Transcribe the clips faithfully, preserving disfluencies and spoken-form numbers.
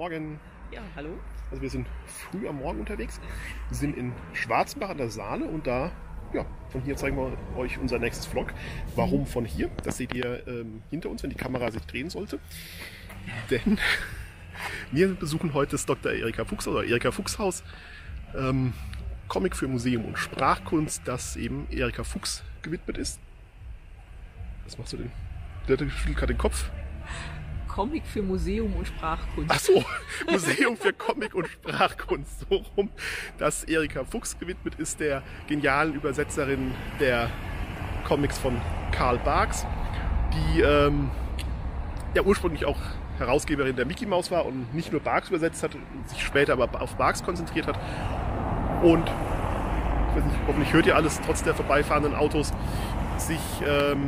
Morgen. Ja, hallo. Also wir sind früh am Morgen unterwegs. Wir sind in Schwarzenbach an der Saale und da, ja, von hier zeigen wir euch unser nächstes Vlog. Warum von hier? Das seht ihr ähm, hinter uns, wenn die Kamera sich drehen sollte. Denn wir besuchen heute das Doktor Erika Fuchs oder Erika Fuchs Haus. Ähm, Comic für Museum und Sprachkunst, das eben Erika Fuchs gewidmet ist. Was machst du denn? Der schüttelt gerade den Kopf. Comic für Museum und Sprachkunst. Ach so, Museum für Comic und Sprachkunst, so rum. Das Erika Fuchs gewidmet ist, der genialen Übersetzerin der Comics von Carl Barks, die ähm, ja ursprünglich auch Herausgeberin der Mickey Mouse war und nicht nur Barks übersetzt hat, sich später aber auf Barks konzentriert hat. Und ich weiß nicht, hoffentlich hört ihr alles, trotz der vorbeifahrenden Autos, sich ähm,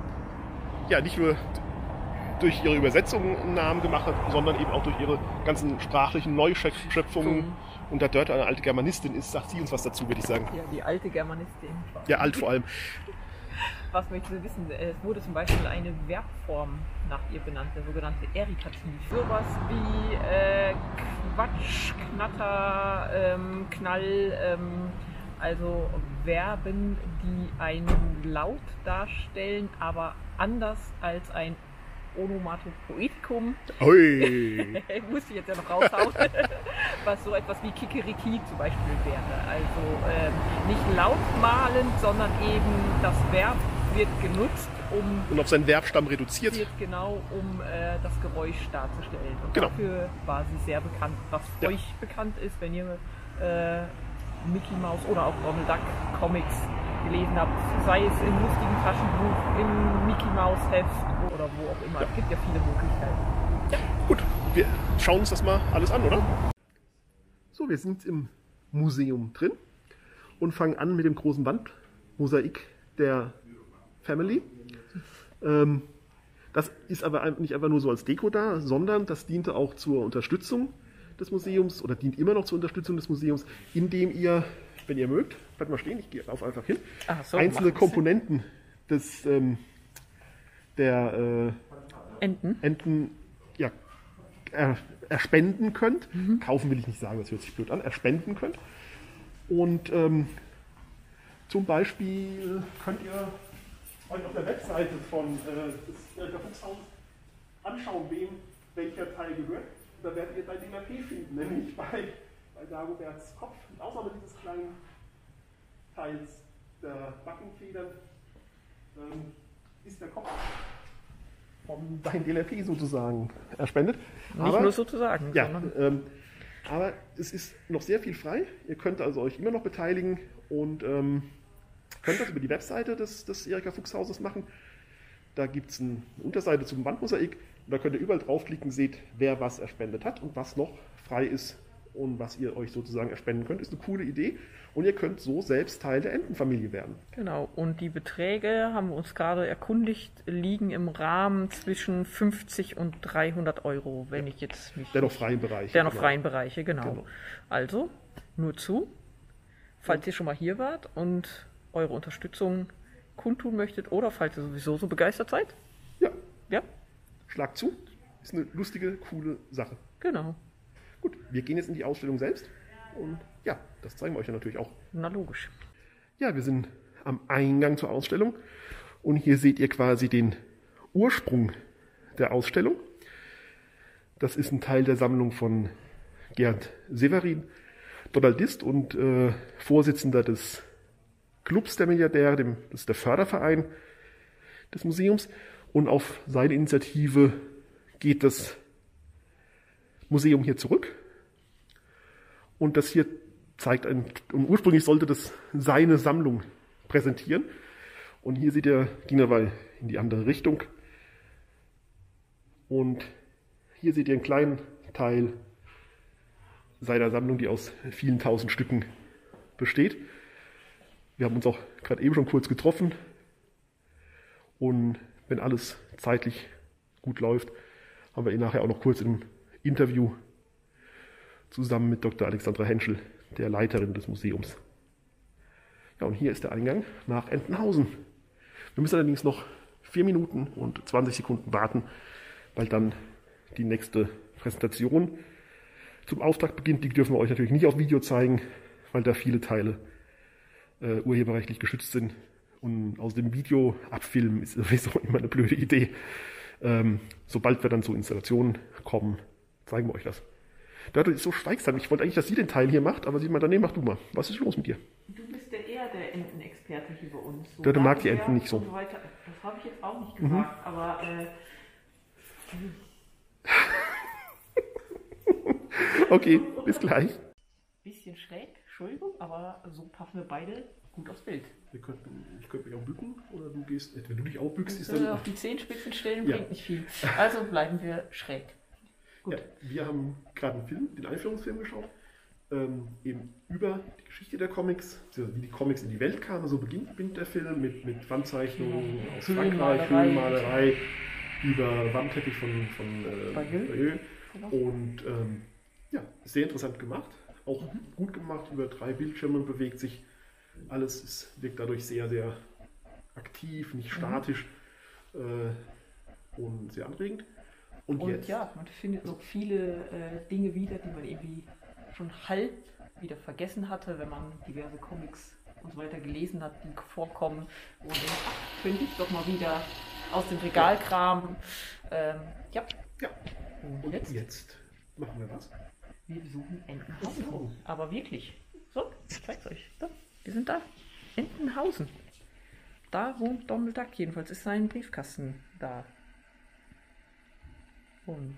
ja nicht nur durch ihre Übersetzungen einen Namen gemacht hat, sondern eben auch durch ihre ganzen sprachlichen Neuschöpfungen. Mhm. Und da Dörte eine alte Germanistin ist, sagt sie uns was dazu, würde ich sagen. Ja, die alte Germanistin. Ja, alt vor allem. Was möchtest du wissen? Es wurde zum Beispiel eine Verbform nach ihr benannt, der sogenannte Erikativ. Sowas wie äh, Quatsch, Knatter, ähm, Knall, ähm, also Verben, die einen Laut darstellen, aber anders als ein Onomatopoetikum. Ui. Muss ich jetzt ja noch raushauen. Was so etwas wie Kikeriki zum Beispiel wäre. Also ähm, nicht lautmalend, sondern eben das Verb wird genutzt, um... Und auf seinen Verbstamm reduziert. Wird genau, um äh, das Geräusch darzustellen. Und genau. Dafür war sie sehr bekannt. Was ja. euch bekannt ist, wenn ihr äh, Mickey Mouse oder auch Donald Duck Comics gelesen habt, sei es im lustigen Taschenbuch, im Mickey Mouse Heft oder wo auch immer. Ja. Es gibt ja viele Möglichkeiten. Ja. Gut, wir schauen uns das mal alles an, oder? So, wir sind im Museum drin und fangen an mit dem großen Wandmosaik der Family. Ähm, das ist aber nicht einfach nur so als Deko da, sondern das diente auch zur Unterstützung des Museums oder dient immer noch zur Unterstützung des Museums, indem ihr, wenn ihr mögt, bleibt mal stehen, ich gehe auf einfach hin, so, einzelne Komponenten des ähm, der äh, Enten, Enten ja, er, erspenden könnt. Mhm. Kaufen will ich nicht sagen, das hört sich blöd an. Erspenden könnt. Und ähm, zum Beispiel könnt ihr euch auf der Webseite von äh, des Erika Fuchs Haus anschauen, wem welcher Teil gehört. Da werdet ihr bei D M P finden, nämlich bei, bei Dagoberts Kopf, mit Ausnahme dieses kleinen Teils der Backenfedern, ähm, ist der Kopf von deinem D L R P sozusagen erspendet. Nicht aber, nur sozusagen. Ja, ähm, aber es ist noch sehr viel frei. Ihr könnt also euch immer noch beteiligen und ähm, könnt das über die Webseite des, des Erika Fuchs Hauses machen. Da gibt es eine Unterseite zum Wandmosaik. Und da könnt ihr überall draufklicken, seht, wer was erspendet hat und was noch frei ist und was ihr euch sozusagen erspenden könnt. Ist eine coole Idee und ihr könnt so selbst Teil der Entenfamilie werden. Genau, und die Beträge, haben wir uns gerade erkundigt, liegen im Rahmen zwischen fünfzig und dreihundert Euro, wenn ja. ich jetzt mich... Der noch freien Bereiche. Der noch genau. freien Bereiche, genau. genau. Also, nur zu, falls ihr schon mal hier wart und eure Unterstützung kundtun möchtet oder falls ihr sowieso so begeistert seid. Ja. Ja. Schlag zu, ist eine lustige, coole Sache. Genau. Gut, wir gehen jetzt in die Ausstellung selbst und ja, das zeigen wir euch ja natürlich auch. Na logisch. Ja, wir sind am Eingang zur Ausstellung und hier seht ihr quasi den Ursprung der Ausstellung. Das ist ein Teil der Sammlung von Gerd Severin, Donaldist und äh, Vorsitzender des Clubs der Milliardäre, dem, das ist der Förderverein des Museums. Und auf seine Initiative geht das Museum hier zurück. Und das hier zeigt, ein, und ursprünglich sollte das seine Sammlung präsentieren. Und hier seht ihr, ging aber in die andere Richtung. Und hier seht ihr einen kleinen Teil seiner Sammlung, die aus vielen tausend Stücken besteht. Wir haben uns auch gerade eben schon kurz getroffen. Und wenn alles zeitlich gut läuft, haben wir ihn nachher auch noch kurz im Interview zusammen mit Doktor Alexandra Henschel, der Leiterin des Museums. Ja, und hier ist der Eingang nach Entenhausen. Wir müssen allerdings noch vier Minuten und zwanzig Sekunden warten, weil dann die nächste Präsentation zum Auftakt beginnt. Die dürfen wir euch natürlich nicht auf Video zeigen, weil da viele Teile äh, urheberrechtlich geschützt sind. Und aus dem Video abfilmen ist sowieso immer eine blöde Idee. Ähm, sobald wir dann zur Installation kommen, zeigen wir euch das. Dörte ist so schweigsam. Ich wollte eigentlich, dass sie den Teil hier macht, aber sie meint, nee, mach du mal. Was ist los mit dir? Du bist der eher der Entenexperte hier bei uns. So Dörte mag die Enten nicht so. so das habe ich jetzt auch nicht gesagt, mhm. aber äh, okay, bis gleich. Bisschen schräg, Entschuldigung, aber so passen wir beide gut aufs Bild. Wir könnten, ich könnte mich auch bücken oder du gehst, wenn du dich auch bückst, ist dann... dann... Auf die Zehenspitzen stellen ja. bringt nicht viel. Also bleiben wir schräg. Gut. Ja, wir haben gerade einen Film, den Einführungsfilm geschaut, ähm, eben über die Geschichte der Comics, also wie die Comics in die Welt kamen. So beginnt, beginnt der Film mit, mit Wandzeichnungen ja. aus Frankreich, Höhlenmalerei, über Wandteppich von, von äh, Bayeux. Und ähm, ja, sehr interessant gemacht, auch mhm. gut gemacht, über drei Bildschirme bewegt sich. Alles ist, wirkt dadurch sehr, sehr aktiv, nicht statisch äh, und sehr anregend. Und, und jetzt? Ja, man findet so viele äh, Dinge wieder, die man irgendwie schon halb wieder vergessen hatte, wenn man diverse Comics und so weiter gelesen hat, die vorkommen. Und denkt, ach, könnte ich doch mal wieder aus dem Regal kramen. Ähm, ja. ja. Und, und jetzt? jetzt machen wir was? Wir besuchen Entenhausen. Aber wirklich. So, ich zeig's euch. So, wir sind da. Entenhausen. Da wohnt Donald Duck. Jedenfalls ist sein Briefkasten da. Und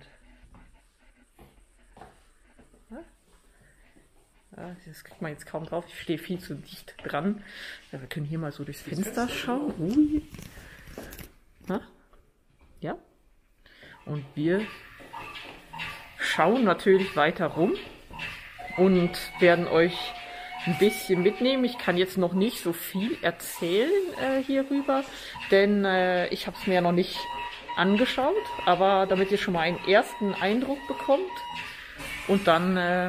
ja, das kriegt man jetzt kaum drauf. Ich stehe viel zu dicht dran. Ja, wir können hier mal so durchs Fenster schauen. Ui. Na? Ja. Und wir schauen natürlich weiter rum und werden euch ein bisschen mitnehmen. Ich kann jetzt noch nicht so viel erzählen äh, hierüber, denn äh, ich habe es mir ja noch nicht angeschaut, aber damit ihr schon mal einen ersten Eindruck bekommt und dann äh,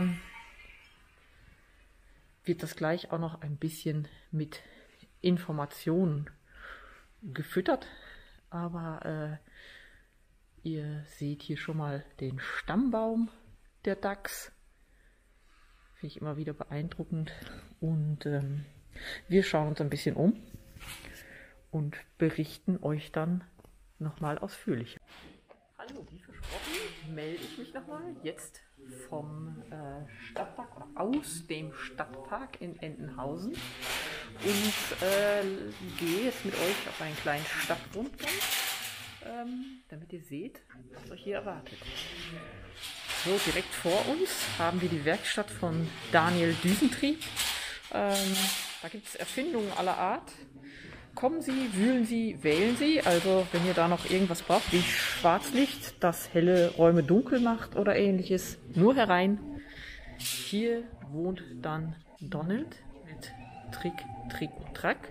wird das gleich auch noch ein bisschen mit Informationen gefüttert, aber äh, ihr seht hier schon mal den Stammbaum der Dachs. Finde ich immer wieder beeindruckend und ähm, wir schauen uns ein bisschen um und berichten euch dann nochmal ausführlicher. Hallo, wie versprochen, melde ich mich nochmal jetzt vom äh, Stadtpark oder aus dem Stadtpark in Entenhausen und äh, gehe jetzt mit euch auf einen kleinen Stadtrundgang, ähm, damit ihr seht, was euch hier erwartet. So, direkt vor uns haben wir die Werkstatt von Daniel Düsentrieb. Ähm, da gibt es Erfindungen aller Art. Kommen Sie, wühlen Sie, wählen Sie. Also wenn ihr da noch irgendwas braucht, wie Schwarzlicht, das helle Räume dunkel macht oder ähnliches, nur herein. Hier wohnt dann Donald mit Trick, Trick und Track.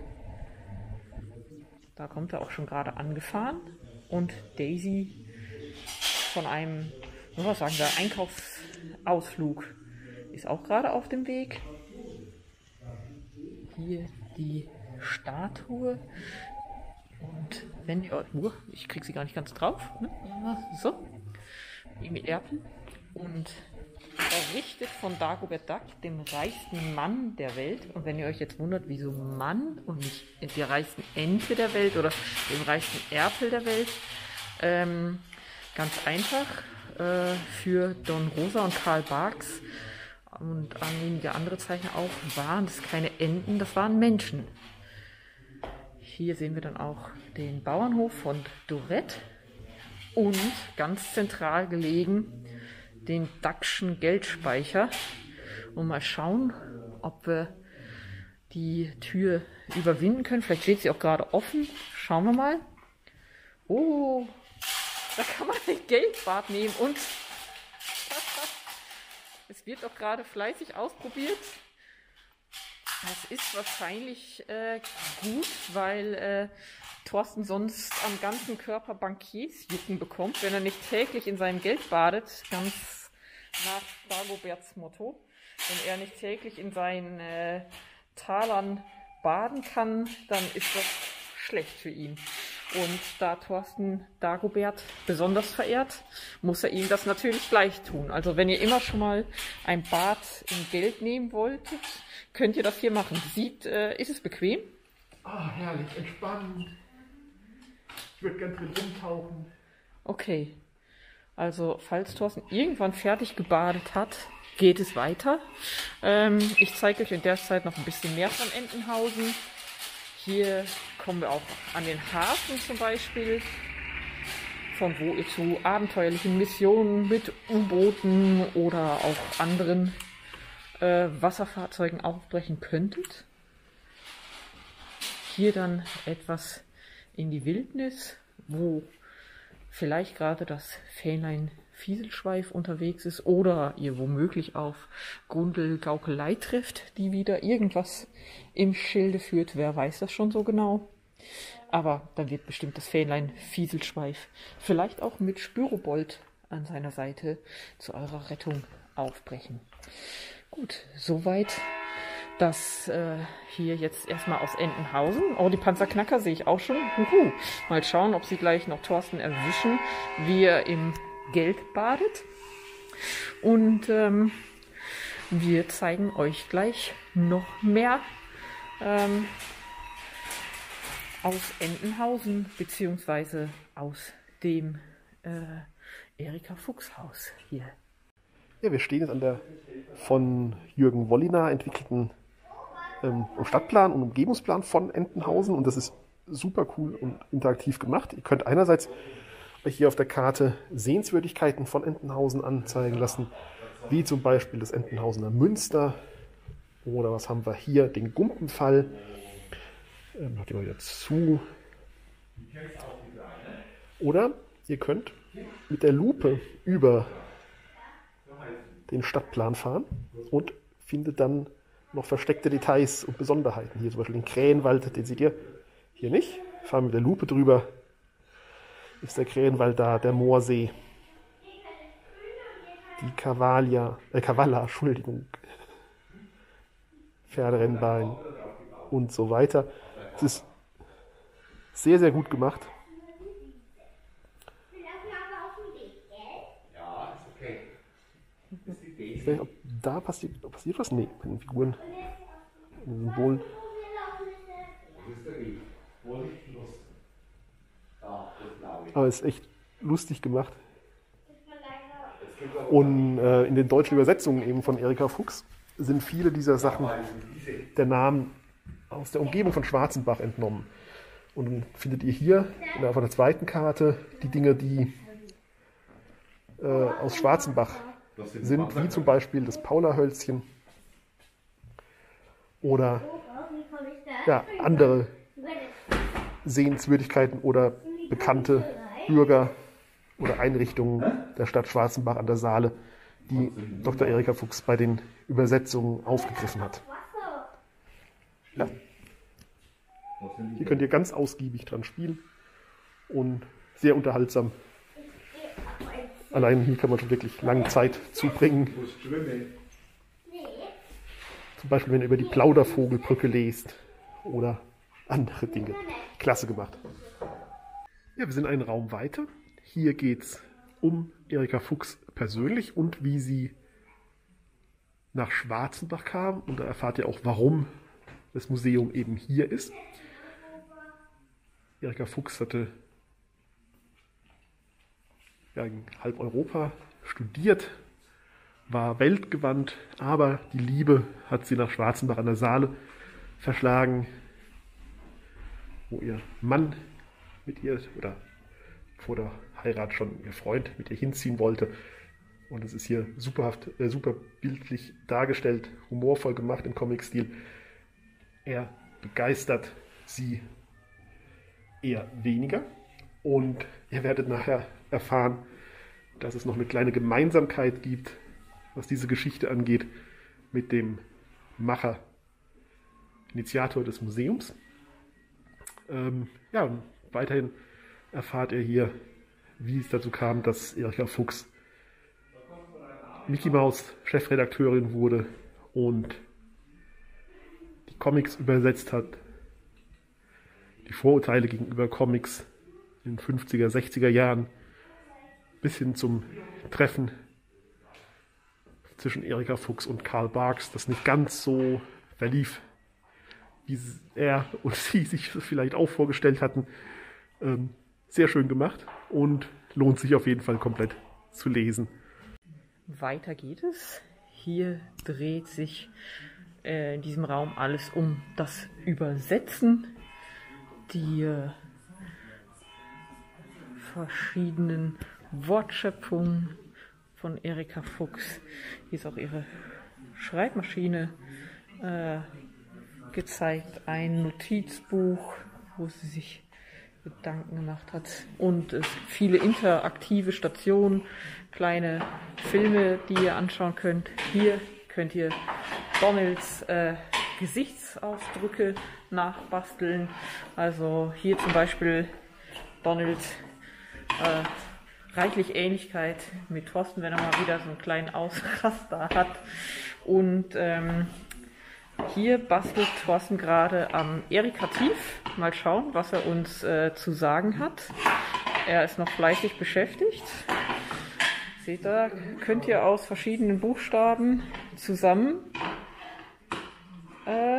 Da kommt er auch schon gerade angefahren. Und Daisy von einem, was sagen wir, Einkaufsausflug ist auch gerade auf dem Weg. Hier die Statue und wenn ihr, uh, ich krieg sie gar nicht ganz drauf, ne? So, irgendwie Erpen und errichtet von Dagobert Duck, dem reichsten Mann der Welt. Und wenn ihr euch jetzt wundert, wieso Mann und nicht der reichsten Ente der Welt oder dem reichsten Erpel der Welt, ähm, ganz einfach, äh, für Don Rosa und Karl Barks und einige andere Zeichner auch, waren das keine Enten, das waren Menschen. Hier sehen wir dann auch den Bauernhof von Dorette und ganz zentral gelegen den Duckschen Geldspeicher. Und mal schauen, ob wir die Tür überwinden können. Vielleicht steht sie auch gerade offen. Schauen wir mal. Oh, da kann man den Geldbad nehmen und es wird auch gerade fleißig ausprobiert. Das ist wahrscheinlich äh, gut, weil äh, Thorsten sonst am ganzen Körper Bankiersjucken bekommt, wenn er nicht täglich in seinem Geld badet, ganz nach Dagoberts Motto. Wenn er nicht täglich in seinen äh, Talern baden kann, dann ist das schlecht für ihn. Und da Thorsten Dagobert besonders verehrt, muss er ihm das natürlich gleich tun. Also wenn ihr immer schon mal ein Bad in Geld nehmen wolltet, könnt ihr das hier machen. Sieht, äh, ist es bequem? Ah, herrlich, entspannt. Ich würde gerne drin rumtauchen. Okay. Also falls Thorsten irgendwann fertig gebadet hat, geht es weiter. Ähm, ich zeige euch in der Zeit noch ein bisschen mehr von Entenhausen. Hier kommen wir auch an den Hafen zum Beispiel, von wo ihr zu abenteuerlichen Missionen mit U-Booten oder auch anderen äh, Wasserfahrzeugen aufbrechen könntet. Hier dann etwas in die Wildnis, wo vielleicht gerade das Fähnlein Fieselschweif unterwegs ist oder ihr womöglich auf Gundel Gaukelei trifft, die wieder irgendwas im Schilde führt. Wer weiß das schon so genau. Aber dann wird bestimmt das Fähnlein Fieselschweif vielleicht auch mit Spyrobold an seiner Seite zu eurer Rettung aufbrechen. Gut, soweit das äh, hier jetzt erstmal aus Entenhausen. Oh, die Panzerknacker sehe ich auch schon. Huhu. Mal schauen, ob sie gleich noch Thorsten erwischen, wie er im Geld badet. Und ähm, wir zeigen euch gleich noch mehr ähm, aus Entenhausen, beziehungsweise aus dem äh, Erika Fuchs Haus hier. Ja, wir stehen jetzt an der von Jürgen Wolliner entwickelten ähm, Stadtplan und Umgebungsplan von Entenhausen, und das ist super cool und interaktiv gemacht. Ihr könnt einerseits euch hier auf der Karte Sehenswürdigkeiten von Entenhausen anzeigen lassen, wie zum Beispiel das Entenhausener Münster, oder was haben wir hier, den Gumpenfall. Ähm, macht ihr mal wieder zu. Oder ihr könnt mit der Lupe über den Stadtplan fahren und findet dann noch versteckte Details und Besonderheiten. Hier zum Beispiel den Krähenwald, den seht ihr hier nicht. Fahren mit der Lupe drüber. Ist der Krähenwald da, der Moorsee, die Cavalia, äh, Cavalla, Entschuldigung, Pferderennbahn und so weiter. Es ist sehr, sehr gut gemacht. Ich weiß nicht, ob da passiert, passiert was? Nee, mit den Figuren, mit den Symbolen. Aber es ist echt lustig gemacht. Und äh, in den deutschen Übersetzungen eben von Erika Fuchs sind viele dieser Sachen der Namen aus der Umgebung von Schwarzenbach entnommen. Und dann findet ihr hier in der, auf der zweiten Karte die Dinge, die äh, aus Schwarzenbach sind, wie zum Beispiel das Paulahölzchen oder ja, andere Sehenswürdigkeiten oder bekannte Bürger oder Einrichtungen der Stadt Schwarzenbach an der Saale, die Doktor Erika Fuchs bei den Übersetzungen aufgegriffen hat. Ja. Hier könnt ihr ganz ausgiebig dran spielen und sehr unterhaltsam. Allein hier kann man schon wirklich lange Zeit zubringen. Zum Beispiel, wenn ihr über die Plaudervogelbrücke lest oder andere Dinge. Klasse gemacht. Ja, wir sind einen Raum weiter. Hier geht es um Erika Fuchs persönlich und wie sie nach Schwarzenbach kam. Und da erfahrt ihr auch, warum das Museum eben hier ist. Erika Fuchs hatte ja, in halb Europa studiert, war weltgewandt, aber die Liebe hat sie nach Schwarzenbach an der Saale verschlagen, wo ihr Mann mit ihr, oder vor der Heirat schon ihr Freund mit ihr hinziehen wollte. Und es ist hier superhaft, äh, super bildlich dargestellt, humorvoll gemacht im Comic-Stil. Er begeistert sie eher weniger. Und ihr werdet nachher erfahren, dass es noch eine kleine Gemeinsamkeit gibt, was diese Geschichte angeht, mit dem Macher, Initiator des Museums. Ähm, ja, und weiterhin erfahrt ihr hier, wie es dazu kam, dass Erika Fuchs Mickey Maus Chefredakteurin wurde und die Comics übersetzt hat, die Vorurteile gegenüber Comics in den fünfziger, sechziger Jahren bis hin zum Treffen zwischen Erika Fuchs und Carl Barks, das nicht ganz so verlief, wie er und sie sich vielleicht auch vorgestellt hatten. Ähm, sehr schön gemacht und lohnt sich auf jeden Fall komplett zu lesen. Weiter geht es. Hier dreht sich äh, in diesem Raum alles um das Übersetzen, die äh, verschiedenen Wortschöpfungen von Erika Fuchs. Hier ist auch ihre Schreibmaschine äh, gezeigt, ein Notizbuch, wo sie sich Gedanken gemacht hat und es viele interaktive Stationen, kleine Filme, die ihr anschauen könnt. Hier könnt ihr Donalds äh, Gesichtsausdrücke nachbasteln. Also hier zum Beispiel Donald äh, reichlich Ähnlichkeit mit Thorsten, wenn er mal wieder so einen kleinen Ausraster hat. Und ähm, hier bastelt Thorsten gerade am Erikativ. Mal schauen, was er uns äh, zu sagen hat. Er ist noch fleißig beschäftigt. Seht ihr, könnt ihr aus verschiedenen Buchstaben zusammen äh,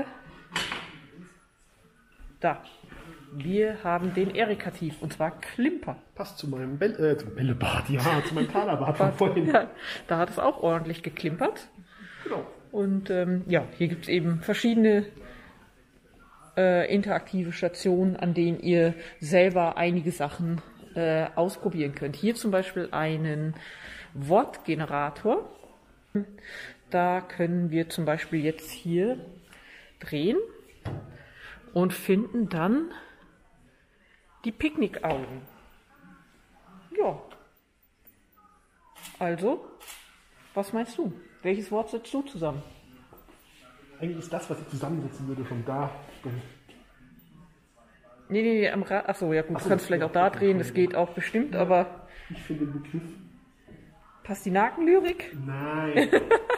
da. Wir haben den Erikativ, und zwar Klimper. Passt zu meinem Bell äh, zum Bällebad, ja, zu meinem Talerbad von vorhin. Ja, da hat es auch ordentlich geklimpert. Genau. Und ähm, ja, hier gibt es eben verschiedene äh, interaktive Stationen, an denen ihr selber einige Sachen äh, ausprobieren könnt. Hier zum Beispiel einen Wortgenerator. Da können wir zum Beispiel jetzt hier drehen und finden dann die Picknickaugen. Ja. Also, was meinst du? Welches Wort setzt du zusammen? Eigentlich ist das, was ich zusammensetzen würde, schon da. Nee, nee, nee, am Rad. Achso, ja gut, Ach so, du kannst vielleicht auch da drehen, das geht auch bestimmt, aber. Ich finde den Begriff. Pastinakenlyrik? Nein.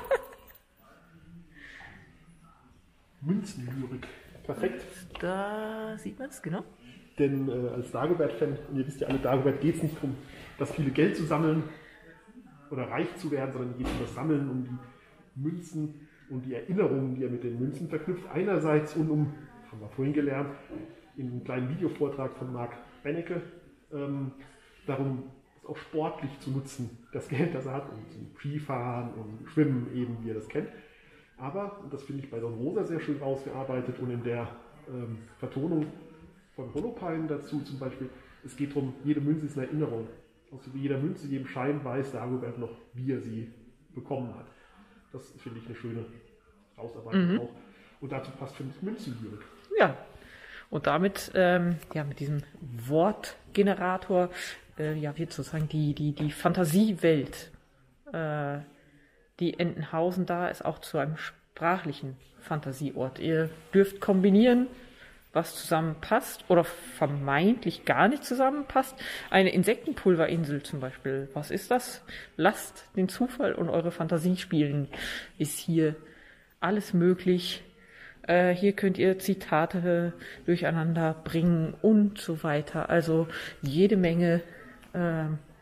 Münzenlyrik. Perfekt. Da sieht man es, genau. Denn äh, als Dagobert-Fan, und ihr wisst ja alle, Dagobert geht es nicht darum, das viele Geld zu sammeln oder reich zu werden, sondern geht um das Sammeln, um die Münzen und die Erinnerungen, die er mit den Münzen verknüpft. Einerseits und um, haben wir vorhin gelernt, in einem kleinen Videovortrag von Marc Benecke, ähm, darum, es auch sportlich zu nutzen, das Geld, das er hat, um zum Skifahren und Schwimmen eben, wie ihr das kennt. Aber, und das finde ich bei Don Rosa sehr schön rausgearbeitet und in der ähm, Vertonung von Holopainen dazu zum Beispiel, es geht darum, jede Münze ist eine Erinnerung. Also wie jeder Münze, jedem Schein weiß Dagobert noch, wie er sie bekommen hat. Das finde ich eine schöne Rausarbeitung mhm. auch. Und dazu passt für mich Münzenlyrik. Ja, und damit, ähm, ja, mit diesem Wortgenerator, äh, ja, wird sozusagen die, die, die Fantasiewelt, äh, die Entenhausen da ist, auch zu einem sprachlichen Fantasieort. Ihr dürft kombinieren, was zusammenpasst oder vermeintlich gar nicht zusammenpasst. Eine Insektenpulverinsel zum Beispiel. Was ist das? Lasst den Zufall und eure Fantasie spielen. Ist hier alles möglich. Äh, hier könnt ihr Zitate durcheinander bringen und so weiter. Also jede Menge äh,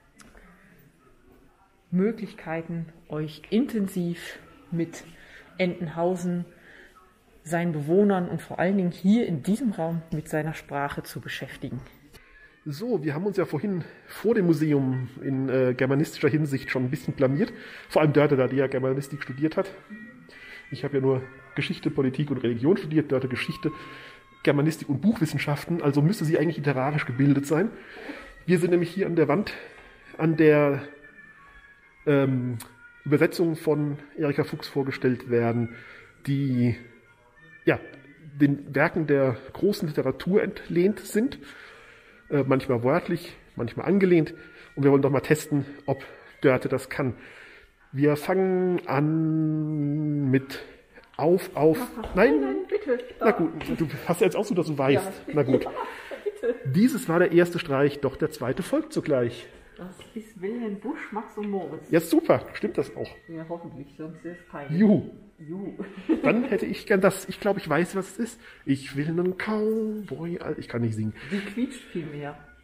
Möglichkeiten, euch intensiv mit Entenhausen, seinen Bewohnern und vor allen Dingen hier in diesem Raum mit seiner Sprache zu beschäftigen. So, wir haben uns ja vorhin vor dem Museum in äh, germanistischer Hinsicht schon ein bisschen blamiert. Vor allem Dörte, da die ja Germanistik studiert hat. Ich habe ja nur Geschichte, Politik und Religion studiert, Dörte Geschichte, Germanistik und Buchwissenschaften, also müsste sie eigentlich literarisch gebildet sein. Wir sind nämlich hier an der Wand, an der ähm, Übersetzungen von Erika Fuchs vorgestellt werden, die ja, den Werken der großen Literatur entlehnt sind, äh, manchmal wörtlich, manchmal angelehnt. Und wir wollen doch mal testen, ob Dörte das kann. Wir fangen an mit auf, auf, nein, nein, bitte. Na gut, du hast ja jetzt auch so, dass du weißt. Ja. Na gut. Ja, bitte. Dieses war der erste Streich, doch der zweite folgt sogleich. Das ist Wilhelm Busch, Max und Moritz. Ja, super, stimmt das auch? Ja, hoffentlich, sonst ist es peinlich. Juhu. Juhu. Dann hätte ich gern das, ich glaube, ich weiß, was es ist. Ich will einen Cowboy, ich kann nicht singen. Die quietscht viel mehr.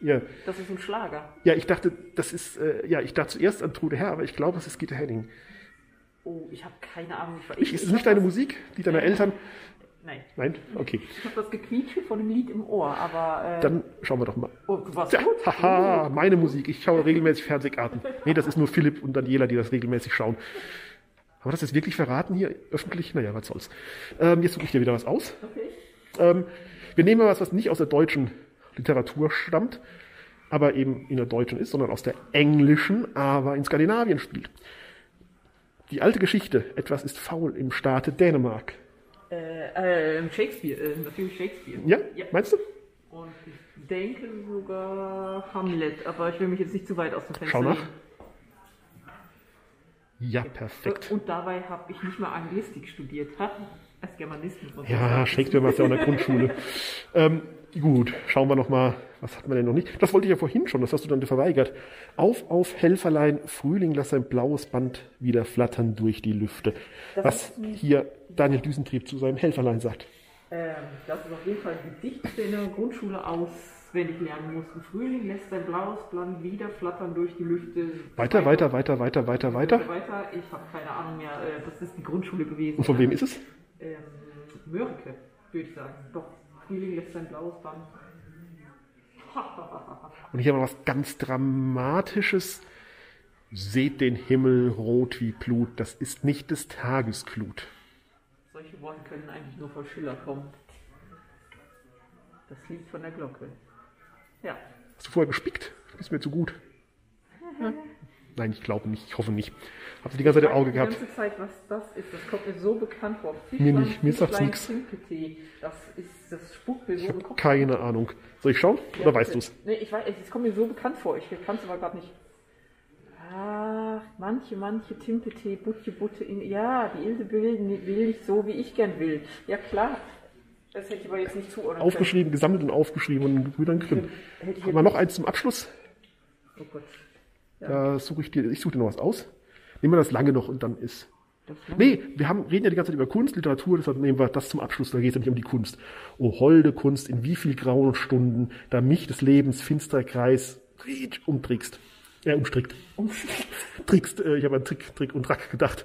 Ja. Das ist ein Schlager. Ja, ich dachte, das ist, äh, ja, ich dachte zuerst an Trude Herr, aber ich glaube, es ist Gitta Henning. Oh, ich habe keine Ahnung. Ich, Ich, ist es nicht deine das, Musik, die deine Eltern... Nein. Nein? Okay. Ich habe das Gequietsche von dem Lied im Ohr, aber... Äh, Dann schauen wir doch mal. Oh, du warst Tja, gut. haha, meine Musik. Ich schaue regelmäßig Fernsehgarten. Nee, das ist nur Philipp und Daniela, die das regelmäßig schauen. Haben wir das jetzt wirklich verraten hier öffentlich? Naja, was soll's. Ähm, jetzt suche ich dir wieder was aus. Okay. Ähm, wir nehmen mal was, was nicht aus der deutschen Literatur stammt, aber eben in der deutschen ist, sondern aus der englischen, aber in Skandinavien spielt. Die alte Geschichte, etwas ist faul im Staate Dänemark. Äh, äh, Shakespeare, äh, natürlich Shakespeare. Ja? ja? Meinst du? Und ich denke sogar Hamlet, aber ich will mich jetzt nicht zu weit aus dem Fenster Schau nach. lehnen. Ja, perfekt. Und dabei habe ich nicht mal Anglistik studiert, ha? Als Germanismus. Und Ja, Shakespeare war es ja auch in der Grundschule. ähm, gut, schauen wir noch mal, was hatten wir denn noch nicht? Das wollte ich ja vorhin schon, das hast du dann verweigert. Auf, auf, Helferlein, Frühling, lass sein blaues Band wieder flattern durch die Lüfte. Das was hier Daniel Düsentrieb zu seinem Helferlein sagt. Ähm, das ist auf jeden Fall ein Gedicht, das in der Grundschule auswendig lernen muss. Im Frühling lässt sein blaues Band wieder flattern durch die Lüfte. Weiter, weiter, weiter, weiter, weiter, weiter. Weiter, ich habe keine Ahnung mehr, äh, das ist die Grundschule gewesen. Und von wem ist es? Ähm, Mörike, würde ich sagen. Doch, Frühling lässt sein blaues Band. Und hier haben wir was ganz Dramatisches. Seht den Himmel rot wie Blut, das ist nicht des Tages Glut. Solche Worte können eigentlich nur von Schiller kommen. Das Lied von der Glocke. Ja. Hast du vorher gespickt? Ist mir zu gut. Ja. Nein, ich glaube nicht, ich hoffe nicht. Habt ihr die ganze Zeit im Auge gehabt? Die ganze Zeit, was das ist, das kommt mir so bekannt vor. Mir nicht, mir sagt's nichts. Das ist, das spukt mir so Ich im habe Kopf. keine Ahnung. Soll ich schauen? Ja, Oder weißt bitte. du es? Nee, ich weiß, es kommt mir so bekannt vor. Ich kann es aber gerade nicht. Ach, manche, manche Timpete, Butche, Butte in. Ja, die Ilse will, will nicht so, wie ich gern will. Ja, klar. Das hätte ich aber jetzt nicht zuordnen Aufgeschrieben, können. Gesammelt und aufgeschrieben und Brüdern Grimm. Haben wir noch eins zum Abschluss? Oh Gott. Ja. Da suche ich dir, ich suche dir noch was aus. Nehmen wir das lange noch und dann ist. Nee, wir haben, reden ja die ganze Zeit über Kunst, Literatur, deshalb nehmen wir das zum Abschluss, da geht es nämlich um die Kunst. O holde Kunst, in wie viel grauen Stunden, da mich des Lebens finsterer Kreis umtrickst. Ja, umstrickt. Umstrickt. Trickst, äh, ich habe an Trick, Trick und Track gedacht.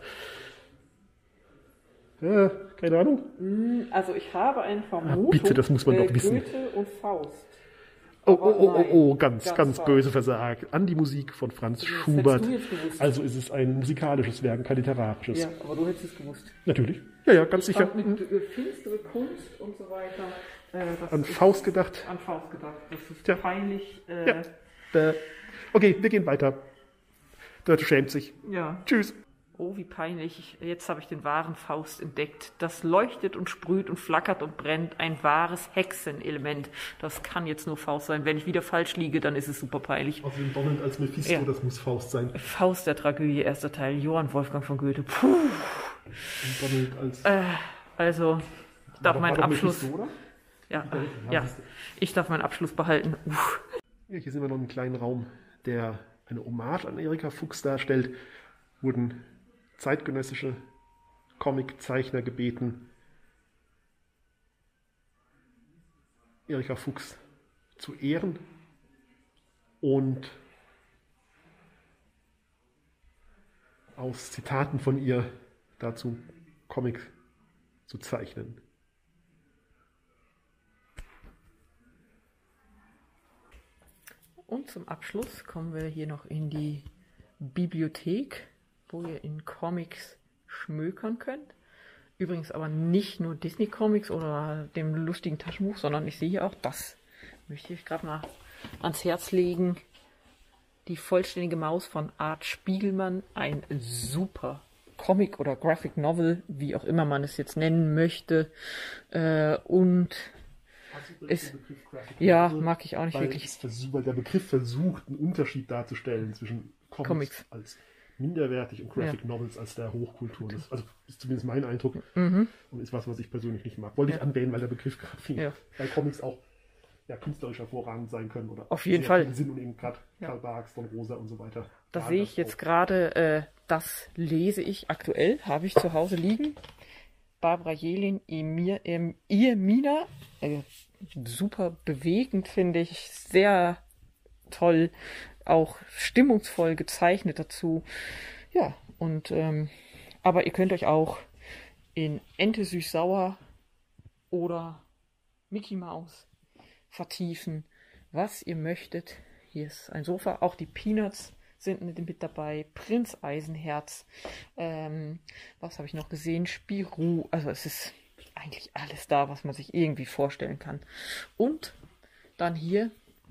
Ja, keine Ahnung. Also ich habe eine Vermutung. Ah, bitte, das muss man äh, doch wissen. Goethe und Faust. Oh, oh, oh, oh, oh, ganz, ganz, ganz falsch. böse versagt. An die Musik von Franz Das Schubert. hättest du jetzt gewusst. Also ist es ein musikalisches Werk, kein literarisches. Ja, aber du hättest es gewusst. Natürlich. Ja, ja, ganz sicher. Fand mit äh, finstere Kunst und so weiter. Äh, das An ist Faust gedacht. An Faust gedacht. Das ist Tja. peinlich. Äh, Ja. Äh, okay, wir gehen weiter. Der schämt sich. ja. Tschüss. Oh, wie peinlich. Jetzt habe ich den wahren Faust entdeckt. Das leuchtet und sprüht und flackert und brennt. Ein wahres Hexenelement. Das kann jetzt nur Faust sein. Wenn ich wieder falsch liege, dann ist es super peinlich. Außerdem Donald als Mephisto, Ja. das muss Faust sein. Faust der Tragödie, erster Teil. Johann Wolfgang von Goethe. Puh. Und Donald als... Äh, also, ich darf War- meinen war doch Abschluss... Mephisto, oder? Ja, Ja, ja, siehst du. ich darf meinen Abschluss behalten. Uff. Ja, hier sind wir noch im kleinen Raum, der eine Hommage an Erika Fuchs darstellt. Wurden zeitgenössische Comiczeichner gebeten, Erika Fuchs zu ehren und aus Zitaten von ihr dazu Comics zu zeichnen. Und zum Abschluss kommen wir hier noch in die Bibliothek, wo ihr in Comics schmökern könnt. Übrigens aber nicht nur Disney-Comics oder dem lustigen Taschenbuch, sondern ich sehe hier auch das. Möchte ich gerade mal ans Herz legen. Die vollständige Maus von Art Spiegelmann. Ein super Comic oder Graphic Novel, wie auch immer man es jetzt nennen möchte. Äh, und ist, ja, mag ich auch nicht weil wirklich. es versuch, weil der Begriff versucht, einen Unterschied darzustellen zwischen Comics, Comics. als minderwertig und Graphic Ja. Novels als der Hochkultur. Das also ist zumindest mein Eindruck Mhm. und ist was, was ich persönlich nicht mag. Wollte Ja. ich anwählen, weil der Begriff gerade viel Ja. bei Comics auch ja, künstlerisch hervorragend sein können. Oder Auf jeden sehr Fall. viel Sinn und eben gerade Ja. Karl Barks, Don Rosa und so weiter. Da Ja, sehe das ich jetzt auch. gerade, äh, das lese ich aktuell, habe ich zu Hause liegen. Barbara Jelin, Emir, ähm, ihr Mina, äh, super bewegend, finde ich, sehr toll, auch stimmungsvoll gezeichnet dazu. Ja, und ähm, aber ihr könnt euch auch in Ente süß-sauer oder Mickey Maus vertiefen, was ihr möchtet. Hier ist ein Sofa, auch die Peanuts sind mit, mit dabei, Prinz Eisenherz, ähm, was habe ich noch gesehen, Spirou, also es ist eigentlich alles da, was man sich irgendwie vorstellen kann. Und dann hier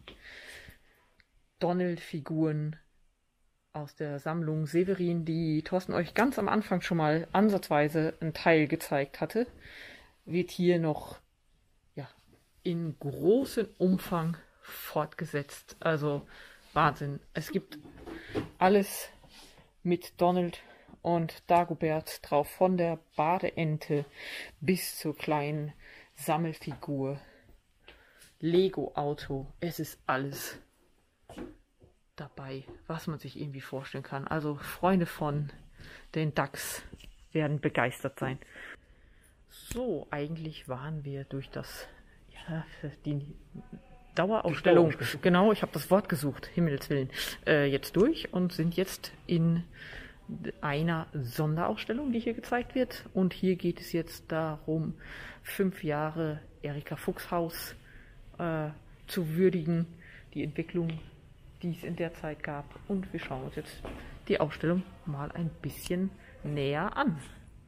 Donald-Figuren aus der Sammlung Severin, die Thorsten euch ganz am Anfang schon mal ansatzweise einen Teil gezeigt hatte, wird hier noch ja, in großem Umfang fortgesetzt. Also Wahnsinn. Es gibt alles mit Donald und Dagobert drauf, von der Badeente bis zur kleinen Sammelfigur. Lego-Auto. Es ist alles dabei, was man sich irgendwie vorstellen kann. Also Freunde von den Ducks werden begeistert sein. So, eigentlich waren wir durch das, ja, die Dauerausstellung, Dauerausstellung. Genau, ich habe das Wort gesucht, Himmels Willen, äh, jetzt durch und sind jetzt in einer Sonderausstellung, die hier gezeigt wird. Und hier geht es jetzt darum, fünf Jahre Erika Fuchs Haus äh, zu würdigen, die Entwicklung, die es in der Zeit gab. Und wir schauen uns jetzt die Ausstellung mal ein bisschen näher an.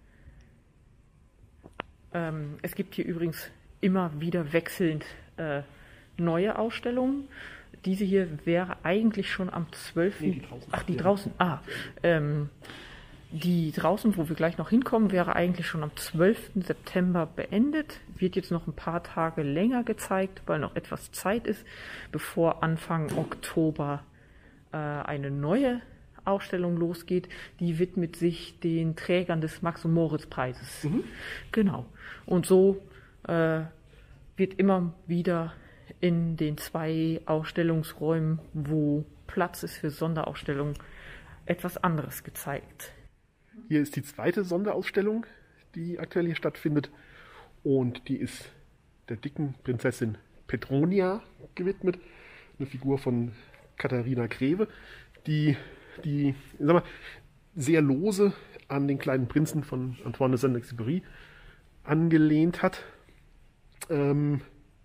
Ähm, es gibt hier übrigens immer wieder wechselnd äh, neue Ausstellungen. Diese hier wäre eigentlich schon am zwölften Nee, die draußen. Ach, die draußen. Ah, ähm, die draußen, wo wir gleich noch hinkommen, wäre eigentlich schon am zwölften September beendet. Wird jetzt noch ein paar Tage länger gezeigt, weil noch etwas Zeit ist, bevor Anfang Oktober äh, eine neue Ausstellung losgeht. Die widmet sich den Trägern des Max-und-Moritz-Preises. Mhm. Genau. Und so äh, wird immer wieder in den zwei Ausstellungsräumen, wo Platz ist für Sonderausstellungen, etwas anderes gezeigt. Hier ist die zweite Sonderausstellung, die aktuell hier stattfindet. Und die ist der dicken Prinzessin Petronia gewidmet. Eine Figur von Katharina Greve, die, die sag mal, sehr lose an den kleinen Prinzen von Antoine de Saint-Exupéry angelehnt hat. Ähm,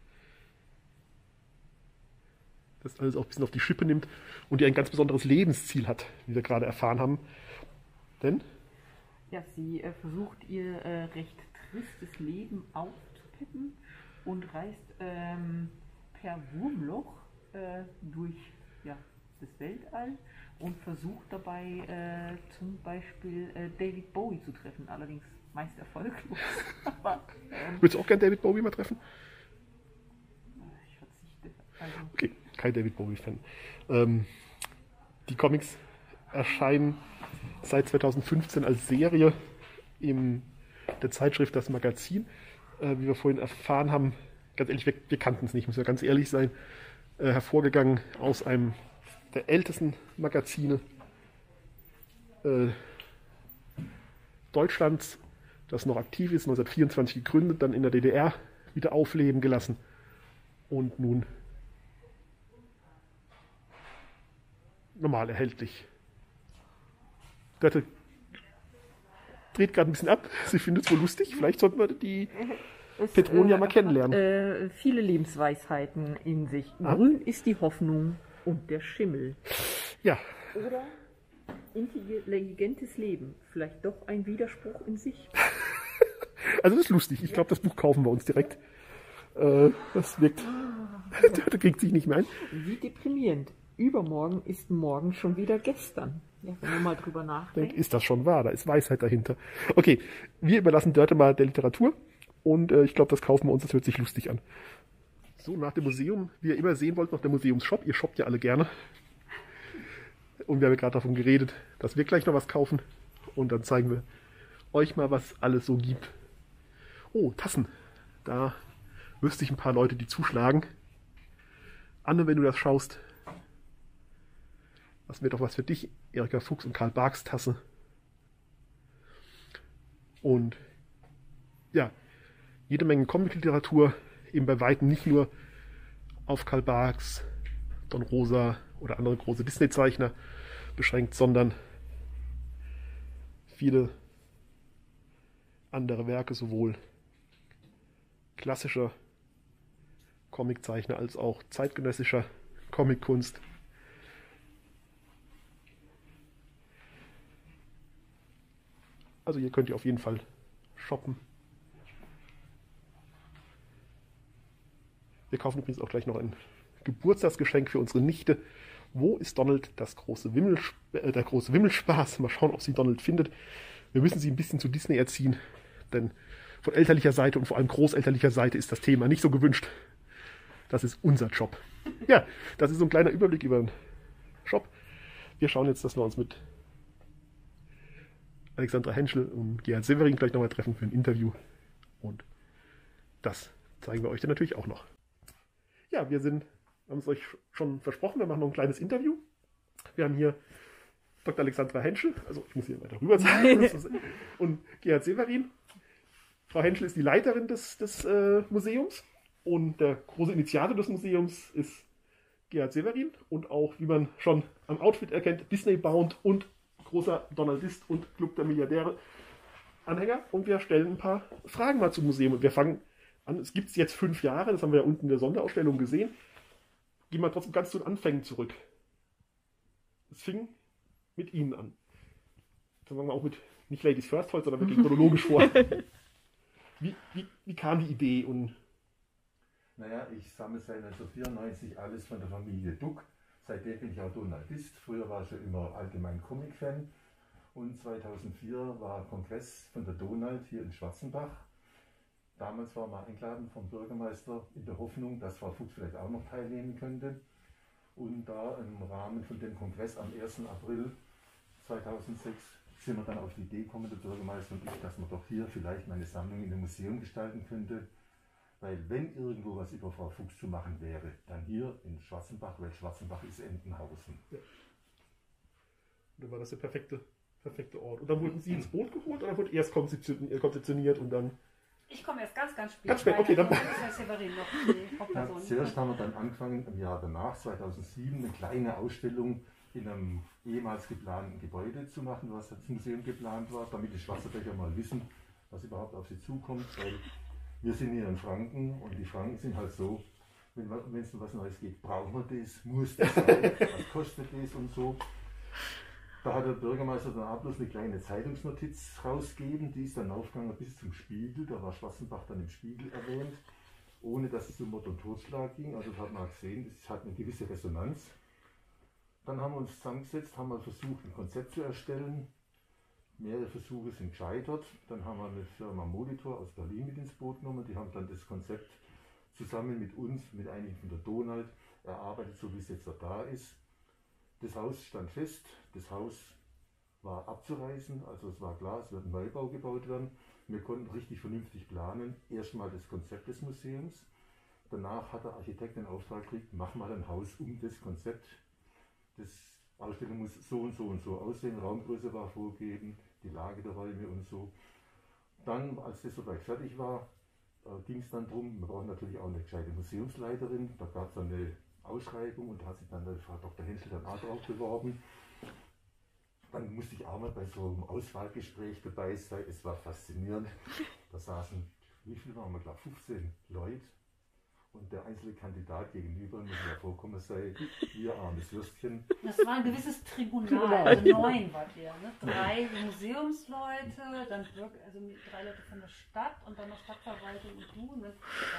das alles auch ein bisschen auf die Schippe nimmt und die ein ganz besonderes Lebensziel hat, wie wir gerade erfahren haben. Denn? Ja, sie äh, versucht ihr äh, recht tristes Leben aufzupeppen und reist ähm, per Wurmloch äh, durch ja, das Weltall und versucht dabei äh, zum Beispiel äh, David Bowie zu treffen, allerdings meist erfolglos. Aber, ähm, Willst du auch gerne David Bowie mal treffen? Ich verzichte. Also, okay, kein David Bowie-Fan. Ähm, die Comics erscheinen seit zweitausendfünfzehn als Serie in der Zeitschrift Das Magazin. Äh, wie wir vorhin erfahren haben, ganz ehrlich, wir, wir kannten es nicht, müssen wir ganz ehrlich sein, äh, hervorgegangen aus einem der ältesten Magazine äh, Deutschlands, das noch aktiv ist, neunzehnhundertvierundzwanzig gegründet, dann in der D D R wieder aufleben gelassen und nun normal erhältlich. Dörte dreht gerade ein bisschen ab, sie findet es wohl lustig, vielleicht sollten wir die es, Petronia äh, mal kennenlernen. Hat, äh, viele Lebensweisheiten in sich. Ah. Grün ist die Hoffnung und der Schimmel. Ja. Oder intelligentes Leben. Vielleicht doch ein Widerspruch in sich. Also das ist lustig. Ich glaube, das Buch kaufen wir uns direkt. Äh, das wirkt. Der kriegt sich nicht mehr ein. Wie deprimierend. Übermorgen ist morgen schon wieder gestern. Ja, wenn man mal drüber nachdenkt. Ist das schon wahr? Da ist Weisheit dahinter. Okay, wir überlassen Dörte mal der Literatur. Und äh, ich glaube, das kaufen wir uns. Das hört sich lustig an. So, nach dem Museum, wie ihr immer sehen wollt, noch der Museumsshop. Ihr shoppt ja alle gerne. Und wir haben ja gerade davon geredet, dass wir gleich noch was kaufen. Und dann zeigen wir euch mal, was alles so gibt. Oh, Tassen. Da wüsste ich ein paar Leute, die zuschlagen. Anne, wenn du das schaust, das wird doch was für dich. Erika Fuchs und Karl Barks Tasse. Und ja, jede Menge Comic-Literatur, eben bei Weitem nicht nur auf Karl Barks Don Rosa oder andere große Disney-Zeichner beschränkt, sondern viele andere Werke, sowohl klassischer Comiczeichner als auch zeitgenössischer Comickunst. Also hier könnt ihr auf jeden Fall shoppen. Wir kaufen übrigens auch gleich noch ein Geburtstagsgeschenk für unsere Nichte. Wo ist Donald, das große Wimmelsp äh, der große Wimmelspaß? Mal schauen, ob sie Donald findet. Wir müssen sie ein bisschen zu Disney erziehen, denn von elterlicher Seite und vor allem großelterlicher Seite ist das Thema nicht so gewünscht. Das ist unser Job. Ja, das ist so ein kleiner Überblick über den Shop. Wir schauen jetzt, dass wir uns mit Alexandra Henschel und Gerhard Severin gleich nochmal treffen für ein Interview. Und das zeigen wir euch dann natürlich auch noch. Ja, wir sind, haben es euch schon versprochen, wir machen noch ein kleines Interview. Wir haben hier Doktor Alexandra Henschel, also ich muss hier weiter rüber zeigen, und Gerhard Severin. Frau Henschel ist die Leiterin des, des äh, Museums und der große Initiator des Museums ist Gerhard Severin und auch, wie man schon am Outfit erkennt, Disney-bound und großer Donaldist und Club der Milliardäre Anhänger. Und wir stellen ein paar Fragen mal zum Museum. Und wir fangen an, es gibt es jetzt fünf Jahre, das haben wir ja unten in der Sonderausstellung gesehen. Gehen wir trotzdem ganz zu den Anfängen zurück. Es fing mit Ihnen an. Dann fangen wir auch mit, nicht Ladies First heute, sondern wirklich chronologisch vor. Wie, wie, wie kam die Idee? Und naja, ich sammle seit neunzehnhundertvierundneunzig alles von der Familie Duck. Seitdem bin ich auch Donaldist. Früher war ich schon immer allgemein Comic-Fan. Und zweitausendvier war Kongress von der Donald hier in Schwarzenbach. Damals war man eingeladen vom Bürgermeister in der Hoffnung, dass Frau Fuchs vielleicht auch noch teilnehmen könnte. Und da im Rahmen von dem Kongress am ersten April zweitausendsechs sind wir dann auf die Idee gekommen, der Bürgermeister und ich, dass man doch hier vielleicht meine Sammlung in einem Museum gestalten könnte. Weil wenn irgendwo was über Frau Fuchs zu machen wäre, dann hier in Schwarzenbach, weil Schwarzenbach ist Entenhausen. Ja. Und dann war das der perfekte, perfekte Ort. Und dann wurden Sie ins Boot geholt oder wurde erst konzeptioniert und dann... Ich komme erst ganz, ganz spät. Ganz spät, okay, dann... Severin noch die Hauptperson. Ja, zuerst haben wir dann angefangen, im Jahr danach, zweitausendsieben, eine kleine Ausstellung in einem ehemals geplanten Gebäude zu machen, was als Museum geplant war, damit die Schwarzerbecher mal wissen, was überhaupt auf sie zukommt. Weil wir sind hier in Franken und die Franken sind halt so, wenn es um was Neues geht, brauchen wir das, muss das sein, was kostet das und so. Da hat der Bürgermeister dann auch bloß eine kleine Zeitungsnotiz rausgegeben, die ist dann aufgegangen bis zum Spiegel, da war Schwarzenbach dann im Spiegel erwähnt, ohne dass es um Mord und Totschlag ging, also das hat man gesehen, es hat eine gewisse Resonanz. Dann haben wir uns zusammengesetzt, haben mal versucht, ein Konzept zu erstellen. Mehrere Versuche sind gescheitert. Dann haben wir eine Firma Molitor aus Berlin mit ins Boot genommen. Die haben dann das Konzept zusammen mit uns, mit einigen von der Donald, erarbeitet, so wie es jetzt da ist. Das Haus stand fest. Das Haus war abzureißen. Also es war klar, es wird ein Neubau gebaut werden. Wir konnten richtig vernünftig planen. Erstmal das Konzept des Museums. Danach hat der Architekt den Auftrag gekriegt, mach mal ein Haus um das Konzept. Das Ausstellung muss so und so und so aussehen, Raumgröße war vorgegeben, die Lage der Räume und so. Dann, als das soweit fertig war, äh, ging es dann darum, wir brauchen natürlich auch eine gescheite Museumsleiterin, da gab es dann eine Ausschreibung und da hat sich dann die Frau Doktor Henschel dann auch drauf beworben. Dann musste ich auch mal bei so einem Auswahlgespräch dabei sein, es war faszinierend. Da saßen, wie viele waren wir, ich glaube fünfzehn Leute. Und der einzelne Kandidat gegenüber muss ja vorkommen sei, ihr armes Würstchen. Das war ein gewisses Tribunal, also neun war der. Ne? Drei Museumsleute, dann also drei Leute von der Stadt und dann noch Stadtverwaltung und du. Und,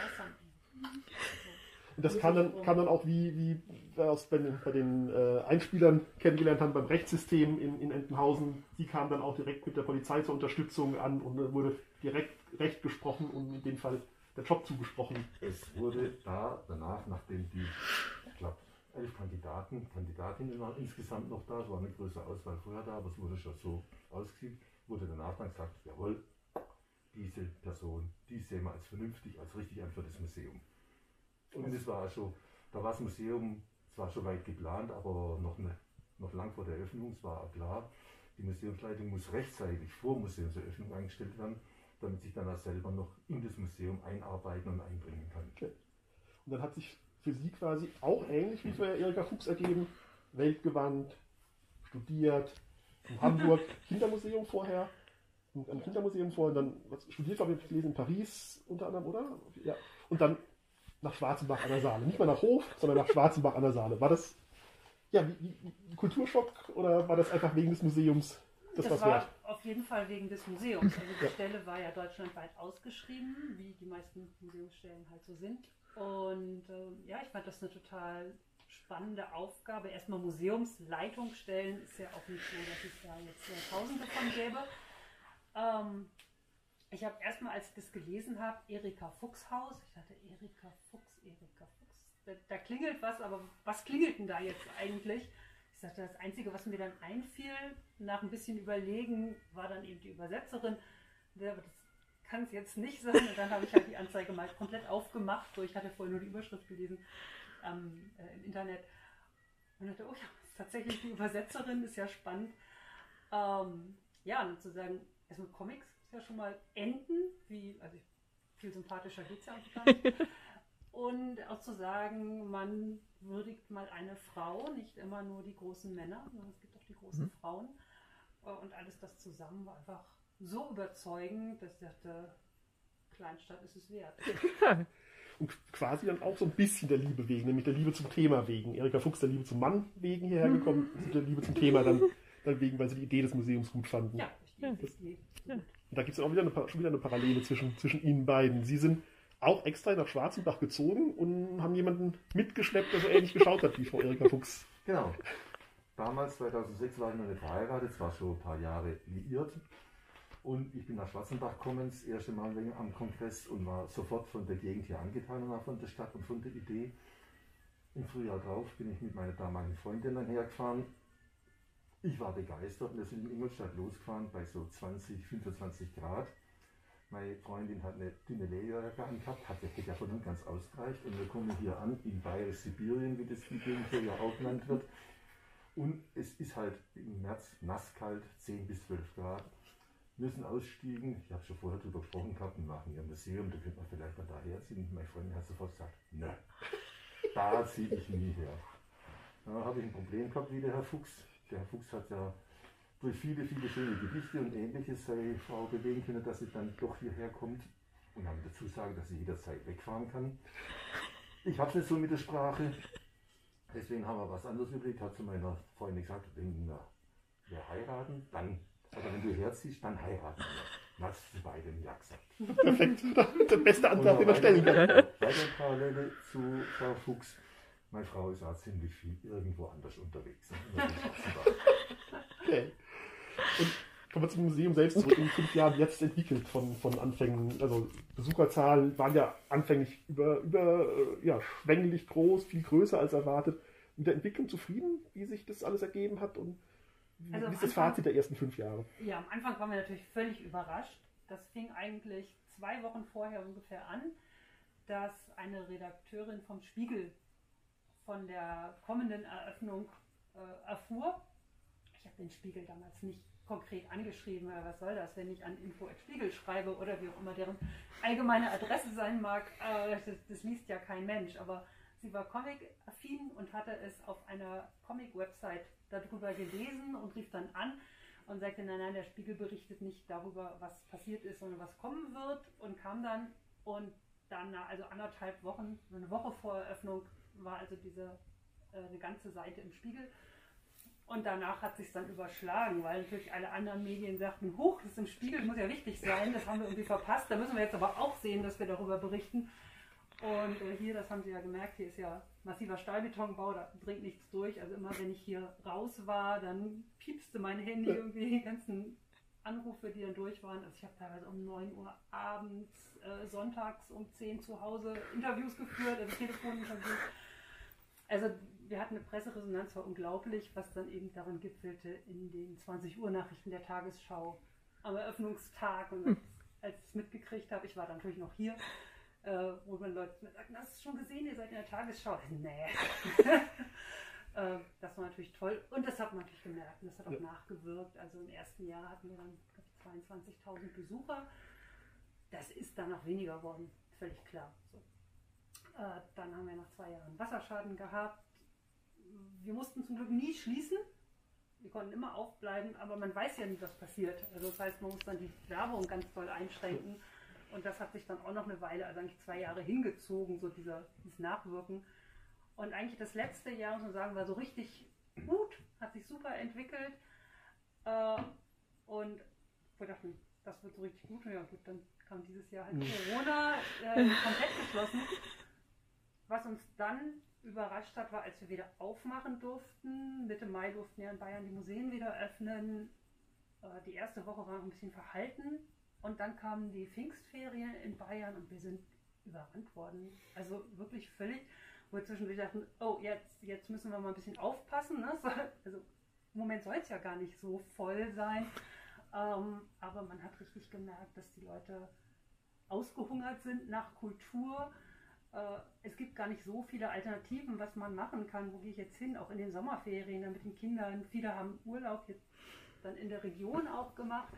und das kam dann, kam dann auch, wie, wie wir es bei den, bei den äh, Einspielern kennengelernt haben, beim Rechtssystem in, in Entenhausen. Die kamen dann auch direkt mit der Polizei zur Unterstützung an und äh, wurde direkt Recht gesprochen und in dem Fall der Job zugesprochen. Es wurde da danach, nachdem die, ich glaube, elf Kandidaten, Kandidatinnen waren insgesamt noch da, es war eine größere Auswahl vorher da, aber es wurde schon so ausgesehen, wurde danach dann gesagt, jawohl, diese Person, die sehen wir als vernünftig, als richtig an für das Museum. Und es war schon, da war das Museum zwar schon weit geplant, aber noch, eine, noch lang vor der Eröffnung, es war klar, die Museumsleitung muss rechtzeitig vor Museumseröffnung eingestellt werden, damit sich dann auch selber noch in das Museum einarbeiten und einbringen kann. Okay. Und dann hat sich für Sie quasi auch ähnlich wie für Erika Fuchs ergeben, weltgewandt, studiert, in Hamburg Kindermuseum vorher, am Kindermuseum vorher, dann was, studiert, habe ich gelesen, in Paris unter anderem, oder? Ja. Und dann nach Schwarzenbach an der Saale. Nicht mal nach Hof, sondern nach Schwarzenbach an der Saale. War das ja wie, wie, wie Kulturschock oder war das einfach wegen des Museums das, das was war wert? Auf jeden Fall wegen des Museums. Also die Ja. Stelle war ja deutschlandweit ausgeschrieben, wie die meisten Museumsstellen halt so sind. Und äh, ja, ich fand das eine total spannende Aufgabe. Erstmal Museumsleitung stellen ist ja auch nicht so, dass es da jetzt äh, Tausende von gäbe. Ähm, ich habe erstmal, als ich das gelesen habe, Erika Fuchs Haus. Ich dachte, Erika Fuchs, Erika Fuchs. Da, da klingelt was, aber was klingelt denn da jetzt eigentlich? Ich sagte, das Einzige, was mir dann einfiel, nach ein bisschen Überlegen, war dann eben die Übersetzerin. Aber das kann es jetzt nicht sein. Und dann habe ich halt die Anzeige mal komplett aufgemacht. So, ich hatte vorher nur die Überschrift gelesen ähm, äh, im Internet. Und dachte, oh ja, das ist tatsächlich die Übersetzerin, ist ja spannend. Ähm, ja, und zu sagen, erstmal Comics ist ja schon mal Enten, wie, also viel sympathischer geht es ja auch gar nicht. Und auch zu sagen, man würdigt mal eine Frau, nicht immer nur die großen Männer, sondern es gibt auch die großen mhm. Frauen. Und alles das zusammen war einfach so überzeugend, dass ich dachte, Kleinstadt ist es wert. Und quasi dann auch so ein bisschen der Liebe wegen, nämlich der Liebe zum Thema wegen. Erika Fuchs der Liebe zum Mann wegen hierher gekommen, mhm. der Liebe zum Thema dann, dann wegen, weil sie die Idee des Museums gut fanden. Ja, die Idee ist gut. Und da gibt es auch wieder eine, schon wieder eine Parallele zwischen, zwischen Ihnen beiden. Sie sind auch extra nach Schwarzenbach gezogen und haben jemanden mitgeschleppt, der so ähnlich geschaut hat wie Frau Erika Fuchs. Genau. Damals, zweitausendsechs, war ich noch nicht verheiratet, es war schon ein paar Jahre liiert. Und ich bin nach Schwarzenbach gekommen, das erste Mal am Kongress und war sofort von der Gegend hier angetan und auch von der Stadt und von der Idee. Im Frühjahr drauf bin ich mit meiner damaligen Freundin dann hergefahren. Ich war begeistert. Wir sind in Ingolstadt losgefahren bei so zwanzig, fünfundzwanzig Grad. Meine Freundin hat eine dünne Lederjacke angehabt, hat hätte ja von nun ganz ausgereicht. Und wir kommen hier an in Bayerisch-Sibirien, wie das die Gegend hier ja auch genannt wird. Und es ist halt im März nasskalt, zehn bis zwölf Grad. Wir sind ausgestiegen, ich habe schon vorher darüber gesprochen gehabt, wir machen hier ein Museum, da könnte man vielleicht mal daher ziehen. Meine Freundin hat sofort gesagt, ne, da ziehe ich nie her. Da habe ich ein Problem gehabt wie der Herr Fuchs. Der Herr Fuchs hat ja durch viele, viele schöne Gedichte und Ähnliches seine Frau bewegen können, dass sie dann doch hierher kommt und haben dazu sagen, dass sie jederzeit wegfahren kann. Ich habe es nicht so mit der Sprache, deswegen haben wir was anderes überlegt, hat zu meiner Freundin gesagt, wenn wir heiraten, dann, oder wenn du herziehst, dann heiraten wir. Das ist beide im Jahr gesagt. Perfekt, der beste Antrag, den er stellen kann. Weiter Parallele zu Frau Fuchs. Meine Frau ist auch ziemlich viel irgendwo anders unterwegs. Okay. Und kommen wir zum Museum selbst zurück. In fünf Jahren jetzt entwickelt von, von Anfängen. Also Besucherzahlen waren ja anfänglich über, über ja, schwänglich groß, viel größer als erwartet. Mit der Entwicklung zufrieden, wie sich das alles ergeben hat und wie, also wie ist das Anfang, Fazit der ersten fünf Jahre? Ja, am Anfang waren wir natürlich völlig überrascht. Das fing eigentlich zwei Wochen vorher ungefähr an, dass eine Redakteurin vom Spiegel von der kommenden Eröffnung äh, erfuhr. Ich habe den Spiegel damals nicht konkret angeschrieben, aber was soll das, wenn ich an info at spiegel schreibe oder wie auch immer deren allgemeine Adresse sein mag, äh, das, das liest ja kein Mensch, aber sie war comic-affin und hatte es auf einer Comic-Website darüber gelesen und rief dann an und sagte, nein, nein, der Spiegel berichtet nicht darüber, was passiert ist, sondern was kommen wird, und kam dann und dann, also anderthalb Wochen, eine Woche vor Eröffnung, war also diese äh, eine ganze Seite im Spiegel. Und danach hat sich dann überschlagen, weil natürlich alle anderen Medien sagten, huch, das ist im Spiegel, muss ja wichtig sein, das haben wir irgendwie verpasst, da müssen wir jetzt aber auch sehen, dass wir darüber berichten. Und äh, hier, das haben Sie ja gemerkt, hier ist ja massiver Stahlbetonbau, da dringt nichts durch. Also immer wenn ich hier raus war, dann piepste mein Handy irgendwie, die ganzen Anrufe, die dann durch waren. Also ich habe teilweise um neun Uhr abends, äh, sonntags um zehn zu Hause Interviews geführt, also Telefoninterviews. Also wir hatten eine Presseresonanz, war unglaublich, was dann eben darin gipfelte in den zwanzig Uhr Nachrichten der Tagesschau am Eröffnungstag. Und hm. als ich es mitgekriegt habe, ich war dann natürlich noch hier, äh, wo man Leute mir sagten, hast du es schon gesehen, ihr seid in der Tagesschau? Nee. äh, das war natürlich toll und das hat man natürlich gemerkt und das hat auch ja. nachgewirkt. Also im ersten Jahr hatten wir dann zweiundzwanzigtausend Besucher. Das ist dann noch weniger geworden, völlig klar. So. Äh, dann haben wir nach zwei Jahren Wasserschaden gehabt. Wir mussten zum Glück nie schließen. Wir konnten immer aufbleiben, aber man weiß ja nie, was passiert. Also das heißt, man muss dann die Werbung ganz doll einschränken. Und das hat sich dann auch noch eine Weile, also eigentlich zwei Jahre hingezogen, so dieser, dieses Nachwirken. Und eigentlich das letzte Jahr, muss man sagen, war so richtig gut, hat sich super entwickelt. Äh, und wir dachten, das wird so richtig gut. Und ja gut, dann kam dieses Jahr halt Corona, äh, komplett geschlossen. Was uns dann überrascht hat, war, als wir wieder aufmachen durften. Mitte Mai durften ja in Bayern die Museen wieder öffnen. Äh, die erste Woche war noch ein bisschen verhalten. Und dann kamen die Pfingstferien in Bayern und wir sind überrannt worden. Also wirklich völlig, wo wir zwischendurch dachten, oh, jetzt, jetzt müssen wir mal ein bisschen aufpassen. Ne? Also im Moment soll es ja gar nicht so voll sein. Ähm, aber man hat richtig gemerkt, dass die Leute ausgehungert sind nach Kultur. Äh, es gibt gar nicht so viele Alternativen, was man machen kann. Wo gehe ich jetzt hin? Auch in den Sommerferien dann mit den Kindern. Viele haben Urlaub jetzt dann in der Region auch gemacht.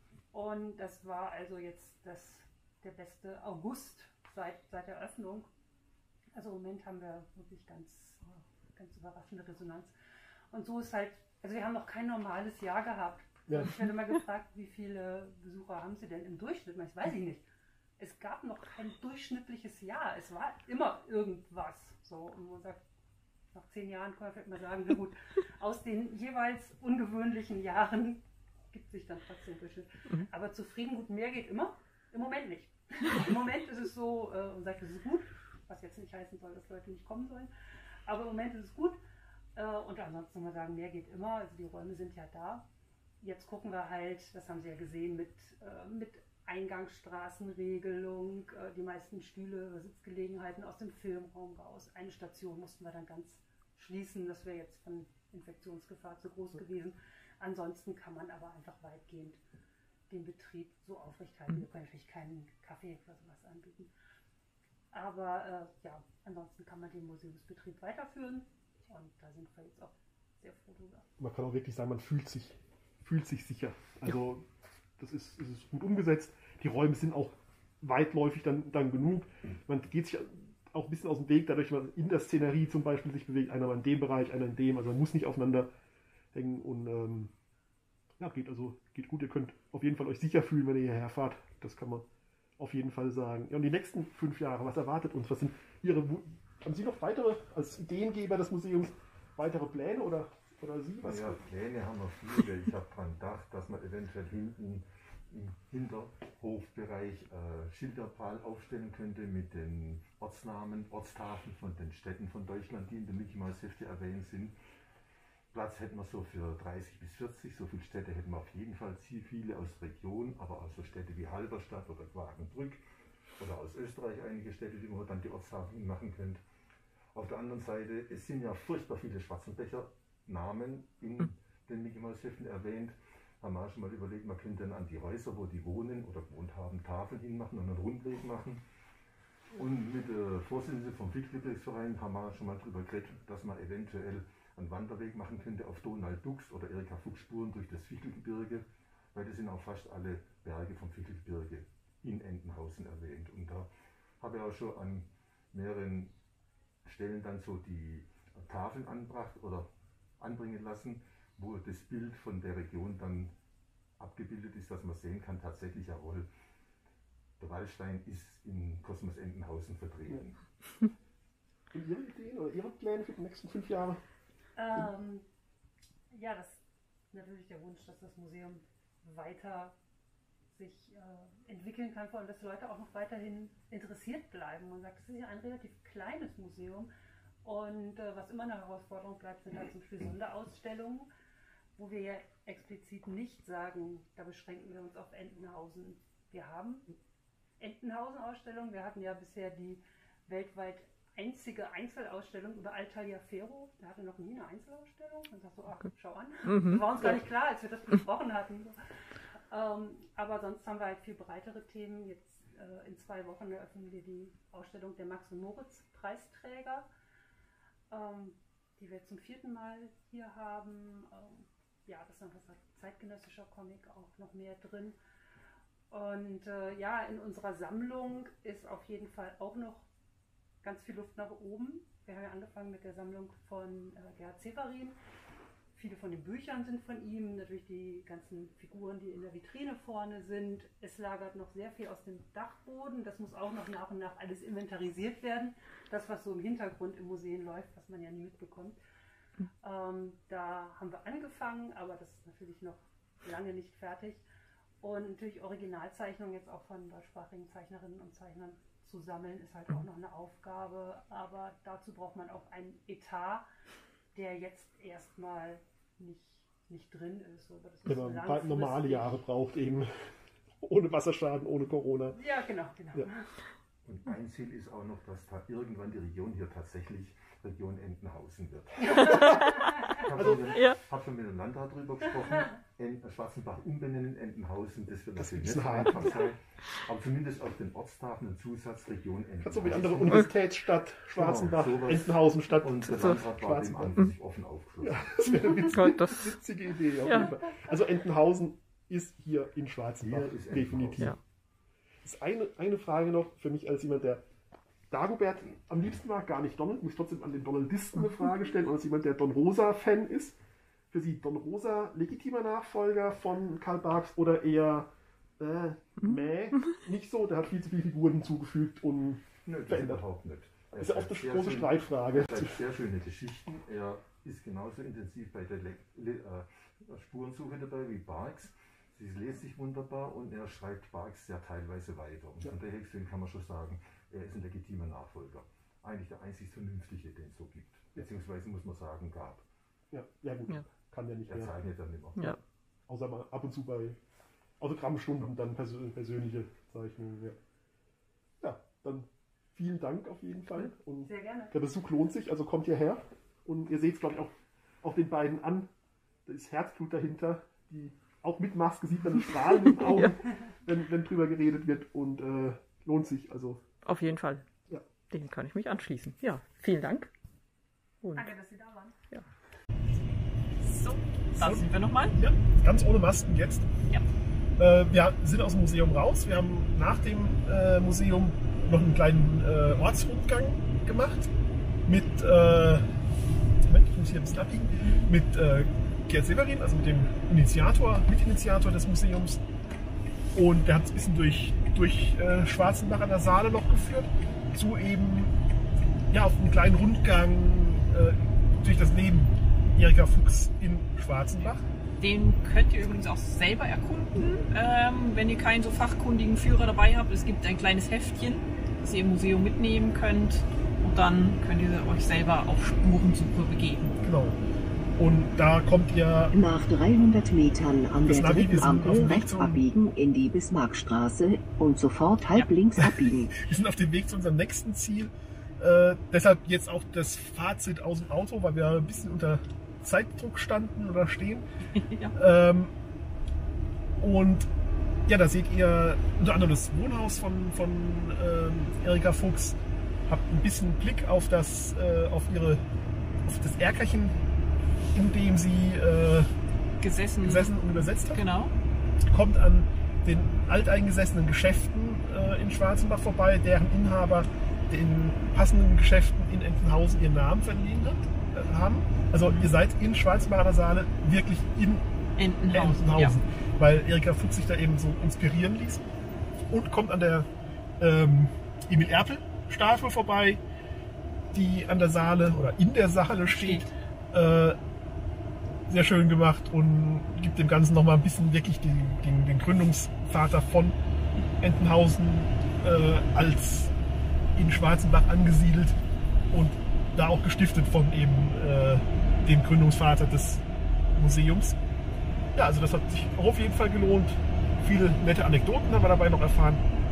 Und das war also jetzt das, der beste August seit, seit der Öffnung. Also im Moment haben wir wirklich ganz, ganz überraschende Resonanz. Und so ist halt, also wir haben noch kein normales Jahr gehabt. Ja. Ich werde mal gefragt, wie viele Besucher haben Sie denn im Durchschnitt? Das weiß ich nicht. Es gab noch kein durchschnittliches Jahr. Es war immer irgendwas. So, und man sagt, nach zehn Jahren kann man vielleicht mal sagen, na gut, aus den jeweils ungewöhnlichen Jahren gibt sich dann trotzdem Durchschnitt. Mhm. Aber zufrieden, gut, mehr geht immer. Im Moment nicht. Im Moment ist es so, äh, und sagt, es ist gut, was jetzt nicht heißen soll, dass Leute nicht kommen sollen. Aber im Moment ist es gut. Äh, und ansonsten muss man sagen, mehr geht immer. Also die Räume sind ja da. Jetzt gucken wir halt, das haben Sie ja gesehen, mit, äh, mit Eingangsstraßenregelung, äh, die meisten Stühle, Sitzgelegenheiten aus dem Filmraum raus. Eine Station mussten wir dann ganz schließen. Das wäre jetzt von Infektionsgefahr zu groß gewesen. Ansonsten kann man aber einfach weitgehend den Betrieb so aufrechthalten. Wir können natürlich keinen Kaffee oder sowas anbieten. Aber äh, ja, ansonsten kann man den Museumsbetrieb weiterführen und da sind wir jetzt auch sehr froh drüber. Man kann auch wirklich sagen, man fühlt sich, fühlt sich sicher. Also ja. das ist, das ist gut umgesetzt. Die Räume sind auch weitläufig dann, dann genug. Man geht sich auch ein bisschen aus dem Weg, dadurch, dass man in der Szenerie zum Beispiel sich bewegt, einer in dem Bereich, einer in dem, also man muss nicht aufeinander hängen und ähm, ja, geht also geht gut. Ihr könnt auf jeden Fall euch sicher fühlen, wenn ihr hierher fahrt. Das kann man auf jeden Fall sagen. Ja, und die nächsten fünf Jahre, was erwartet uns? Was sind Ihre, haben Sie noch weitere, als Ideengeber des Museums, weitere Pläne oder, oder Sie? Was? Ja, Pläne haben wir viele. Ich habe dran gedacht, dass man eventuell hinten im Hinterhofbereich äh, Schilderpfahl aufstellen könnte mit den Ortsnamen, Ortstafeln von den Städten von Deutschland, die in der Mickey Mouse Hefte erwähnt sind. Platz hätten wir so für dreißig bis vierzig, so viele Städte hätten wir auf jeden Fall, viele aus der Region, aber auch so Städte wie Halberstadt oder Quakenbrück oder aus Österreich einige Städte, die man dann die Ortstafeln machen könnte. Auf der anderen Seite, es sind ja furchtbar viele Schwarzenbecher-Namen in den Mickey Mouse Heften erwähnt. Haben wir auch schon mal überlegt, man könnte dann an die Häuser, wo die wohnen oder gewohnt haben, Tafeln hinmachen und einen Rundweg machen. Und mit der Vorsitzenden vom Fichtelgebirgsverein haben wir schon mal darüber geredet, dass man eventuell einen Wanderweg machen könnte auf Donald Ducks oder Erika Fuchs Spuren durch das Fichtelgebirge, weil das sind auch fast alle Berge vom Fichtelgebirge in Entenhausen erwähnt. Und da habe ich auch schon an mehreren Stellen dann so die Tafeln anbracht oder anbringen lassen, wo das Bild von der Region dann abgebildet ist, dass man sehen kann, tatsächlich, jawohl, der Wallstein ist in Kosmos Entenhausen vertreten. Und Ihre Ideen oder Ihre Pläne für die nächsten fünf Jahre? Ähm, ja, das ist natürlich der Wunsch, dass das Museum weiter sich äh, entwickeln kann, vor allem, dass Leute auch noch weiterhin interessiert bleiben. Man sagt, es ist ja ein relativ kleines Museum und äh, was immer eine Herausforderung bleibt, sind halt zum Beispiel Sonderausstellungen, wo wir ja explizit nicht sagen, da beschränken wir uns auf Entenhausen. Wir haben Entenhausen-Ausstellungen, wir hatten ja bisher die weltweit einzige Einzelausstellung über Altaliaferro. Da hatten wir noch nie eine Einzelausstellung. Dann sagst du, ach, schau an. Mhm. Das war uns gar nicht klar, als wir das besprochen hatten. ähm, aber sonst haben wir halt viel breitere Themen. Jetzt äh, in zwei Wochen eröffnen wir die Ausstellung der Max und Moritz Preisträger, ähm, die wir zum vierten Mal hier haben. Ähm, ja, das ist dann was zeitgenössischer Comic auch noch mehr drin. Und äh, ja, in unserer Sammlung ist auf jeden Fall auch noch ganz viel Luft nach oben. Wir haben ja angefangen mit der Sammlung von äh, Gerhard Severin. Viele von den Büchern sind von ihm, natürlich die ganzen Figuren, die in der Vitrine vorne sind. Es lagert noch sehr viel aus dem Dachboden. Das muss auch noch nach und nach alles inventarisiert werden. Das, was so im Hintergrund im Museum läuft, was man ja nie mitbekommt. Mhm. Ähm, da haben wir angefangen, aber das ist natürlich noch lange nicht fertig. Und natürlich Originalzeichnungen jetzt auch von deutschsprachigen Zeichnerinnen und Zeichnern zu sammeln, ist halt auch noch eine Aufgabe. Aber dazu braucht man auch einen Etat, der jetzt erstmal nicht, nicht drin ist. Aber das Wenn man ein paar normale Jahre braucht, eben ohne Wasserschaden, ohne Corona. Ja, genau. genau. Ja. Und mein Ziel ist auch noch, dass da irgendwann die Region hier tatsächlich Region Entenhausen wird. Ich habe also, schon, ja. hab schon mit dem Landrat darüber gesprochen. En, Schwarzenbach umbenennen in Entenhausen, das wird das natürlich nicht so einfach sein. Aber zumindest auf den Ortstafeln einen Zusatz Region Entenhausen. So wie andere Universitätsstadt Schwarzenbach, genau, Entenhausen Stadt. Und der Landrat war dem an für sich offen aufgeschlossen. Ja, das wäre eine witzige, das witzige Idee. Auf ja. jeden Fall. Also Entenhausen ist hier in Schwarzenbach, hier ist definitiv. Ja. Das ist eine, eine Frage noch für mich als jemand, der Dagobert am liebsten mag, gar nicht Donald, muss trotzdem an den Donaldisten eine Frage stellen, oder als jemand, der Don Rosa-Fan ist. Für Sie Don Rosa legitimer Nachfolger von Karl Barks oder eher äh, mäh? Nicht so, der hat viel zu viele Figuren hinzugefügt und Nö, das verändert. Überhaupt nicht. Das ist ja oft eine große schön, Streitfrage. Er schreibt sehr schöne Geschichten. Er ist genauso intensiv bei der Le Le äh, Spurensuche dabei wie Barks. Sie lest sich wunderbar und er schreibt Barks ja teilweise weiter. Und ja. von daher kann man schon sagen, er ist ein legitimer Nachfolger. Eigentlich der einzig Vernünftige, den es so gibt. Beziehungsweise muss man sagen, gab. Ja, ja gut, ja. kann ja nicht er mehr. Er zeichnet dann immer. Ja. Außer mal ab und zu bei Autogrammstunden dann persö persönliche Zeichnungen. Ja. ja, dann vielen Dank auf jeden Fall. Und sehr gerne. Der Besuch lohnt sich, also kommt hierher. Und ihr seht es, glaube ich, auch, auch den beiden an. Da ist Herzblut dahinter. Die, auch mit Maske sieht man die Strahlen in den Augen, ja. wenn, wenn drüber geredet wird. Und äh, lohnt sich. Also auf jeden Fall. Ja. Dem kann ich mich anschließen. Ja, vielen Dank. Und danke, dass Sie da waren. Ja. So, da sind wir nochmal. Ja, ganz ohne Masken jetzt. Ja. Äh, wir sind aus dem Museum raus. Wir haben nach dem äh, Museum noch einen kleinen äh, Ortsrundgang gemacht. Mit, äh, Moment, ich muss hier ein bisschen abbiegen, mit äh, Gerhard Severin, also mit dem Initiator, Mitinitiator des Museums. Und der hat es ein bisschen durch, durch äh, Schwarzenbach an der Saale noch geführt, zu eben ja, auf einen kleinen Rundgang äh, durch das Leben Erika Fuchs in Schwarzenbach. Den könnt ihr übrigens auch selber erkunden, ähm, wenn ihr keinen so fachkundigen Führer dabei habt. Es gibt ein kleines Heftchen, das ihr im Museum mitnehmen könnt und dann könnt ihr euch selber auf Spurensuche begeben. Genau. Und da kommt ihr nach dreihundert Metern an der dritten Ampel rechts abbiegen in die Bismarckstraße und sofort halb ja. links abbiegen. Wir sind auf dem Weg zu unserem nächsten Ziel. Äh, deshalb jetzt auch das Fazit aus dem Auto, weil wir ein bisschen unter Zeitdruck standen oder stehen. ja. ähm, und ja, da seht ihr unter anderem das Wohnhaus von, von äh, Erika Fuchs. Habt ein bisschen Blick auf das, äh, auf ihre, auf das Erkerchen, in dem sie äh, gesessen. gesessen und übersetzt hat. Genau. Kommt an den alteingesessenen Geschäften äh, in Schwarzenbach vorbei, deren Inhaber den passenden Geschäften in Entenhausen ihren Namen verliehen hat, äh, haben. Also ihr seid in Schwarzenbach an der Saale wirklich in Entenhausen, Entenhausen ja. weil Erika Fuchs sich da eben so inspirieren ließ. Und kommt an der ähm, Emil-Erpel-Statue vorbei, die an der Saale oder in der Saale steht. Äh, sehr schön gemacht und gibt dem Ganzen nochmal ein bisschen wirklich den, den, den Gründungsvater von Entenhausen äh, als in Schwarzenbach angesiedelt und da auch gestiftet von eben äh, dem Gründungsvater des Museums. Ja, also das hat sich auch auf jeden Fall gelohnt. Viele nette Anekdoten haben wir dabei noch erfahren.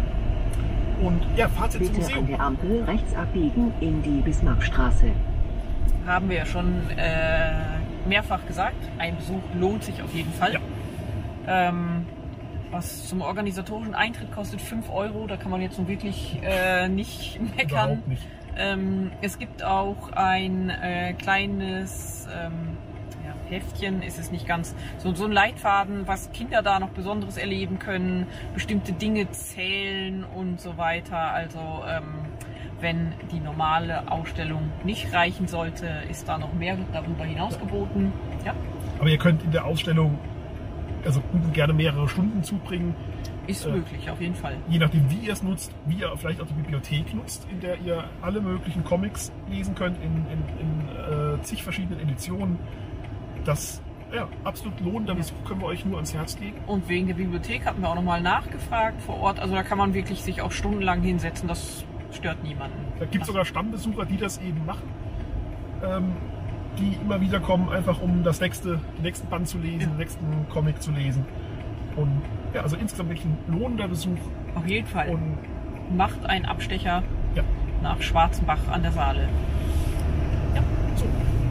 Und ja, Fazit Bitte zum Museum. An der Ampel rechts abbiegen in die Bismarckstraße. Haben wir ja schon äh, mehrfach gesagt, ein Besuch lohnt sich auf jeden Fall. Ja. Ähm, was zum organisatorischen Eintritt kostet fünf Euro, da kann man jetzt nun wirklich äh, nicht meckern. Überhaupt nicht. Ähm, es gibt auch ein äh, kleines ähm, ja, Heftchen, ist es nicht ganz, so, so ein Leitfaden, was Kinder da noch Besonderes erleben können, bestimmte Dinge zählen und so weiter. Also ähm, Wenn die normale Ausstellung nicht reichen sollte, ist da noch mehr darüber hinaus geboten. Ja. Aber ihr könnt in der Ausstellung also gut und gerne mehrere Stunden zubringen. Ist äh, möglich, auf jeden Fall. Je nachdem, wie ihr es nutzt, wie ihr vielleicht auch die Bibliothek nutzt, in der ihr alle möglichen Comics lesen könnt, in, in, in äh, zig verschiedenen Editionen. Das ja, absolut lohnender Besuch, können wir euch nur ans Herz legen. Und wegen der Bibliothek hatten wir auch nochmal nachgefragt vor Ort. Also da kann man wirklich sich auch stundenlang hinsetzen, das stört niemanden. Da gibt es sogar Stammbesucher, die das eben machen. Ähm, die immer wieder kommen, einfach um das nächste, den nächsten Band zu lesen, ja. den nächsten Comic zu lesen. Und ja, also insgesamt wirklich ein lohnender Besuch. Auf jeden Fall. Und macht einen Abstecher ja. nach Schwarzenbach an der Saale. Ja, so.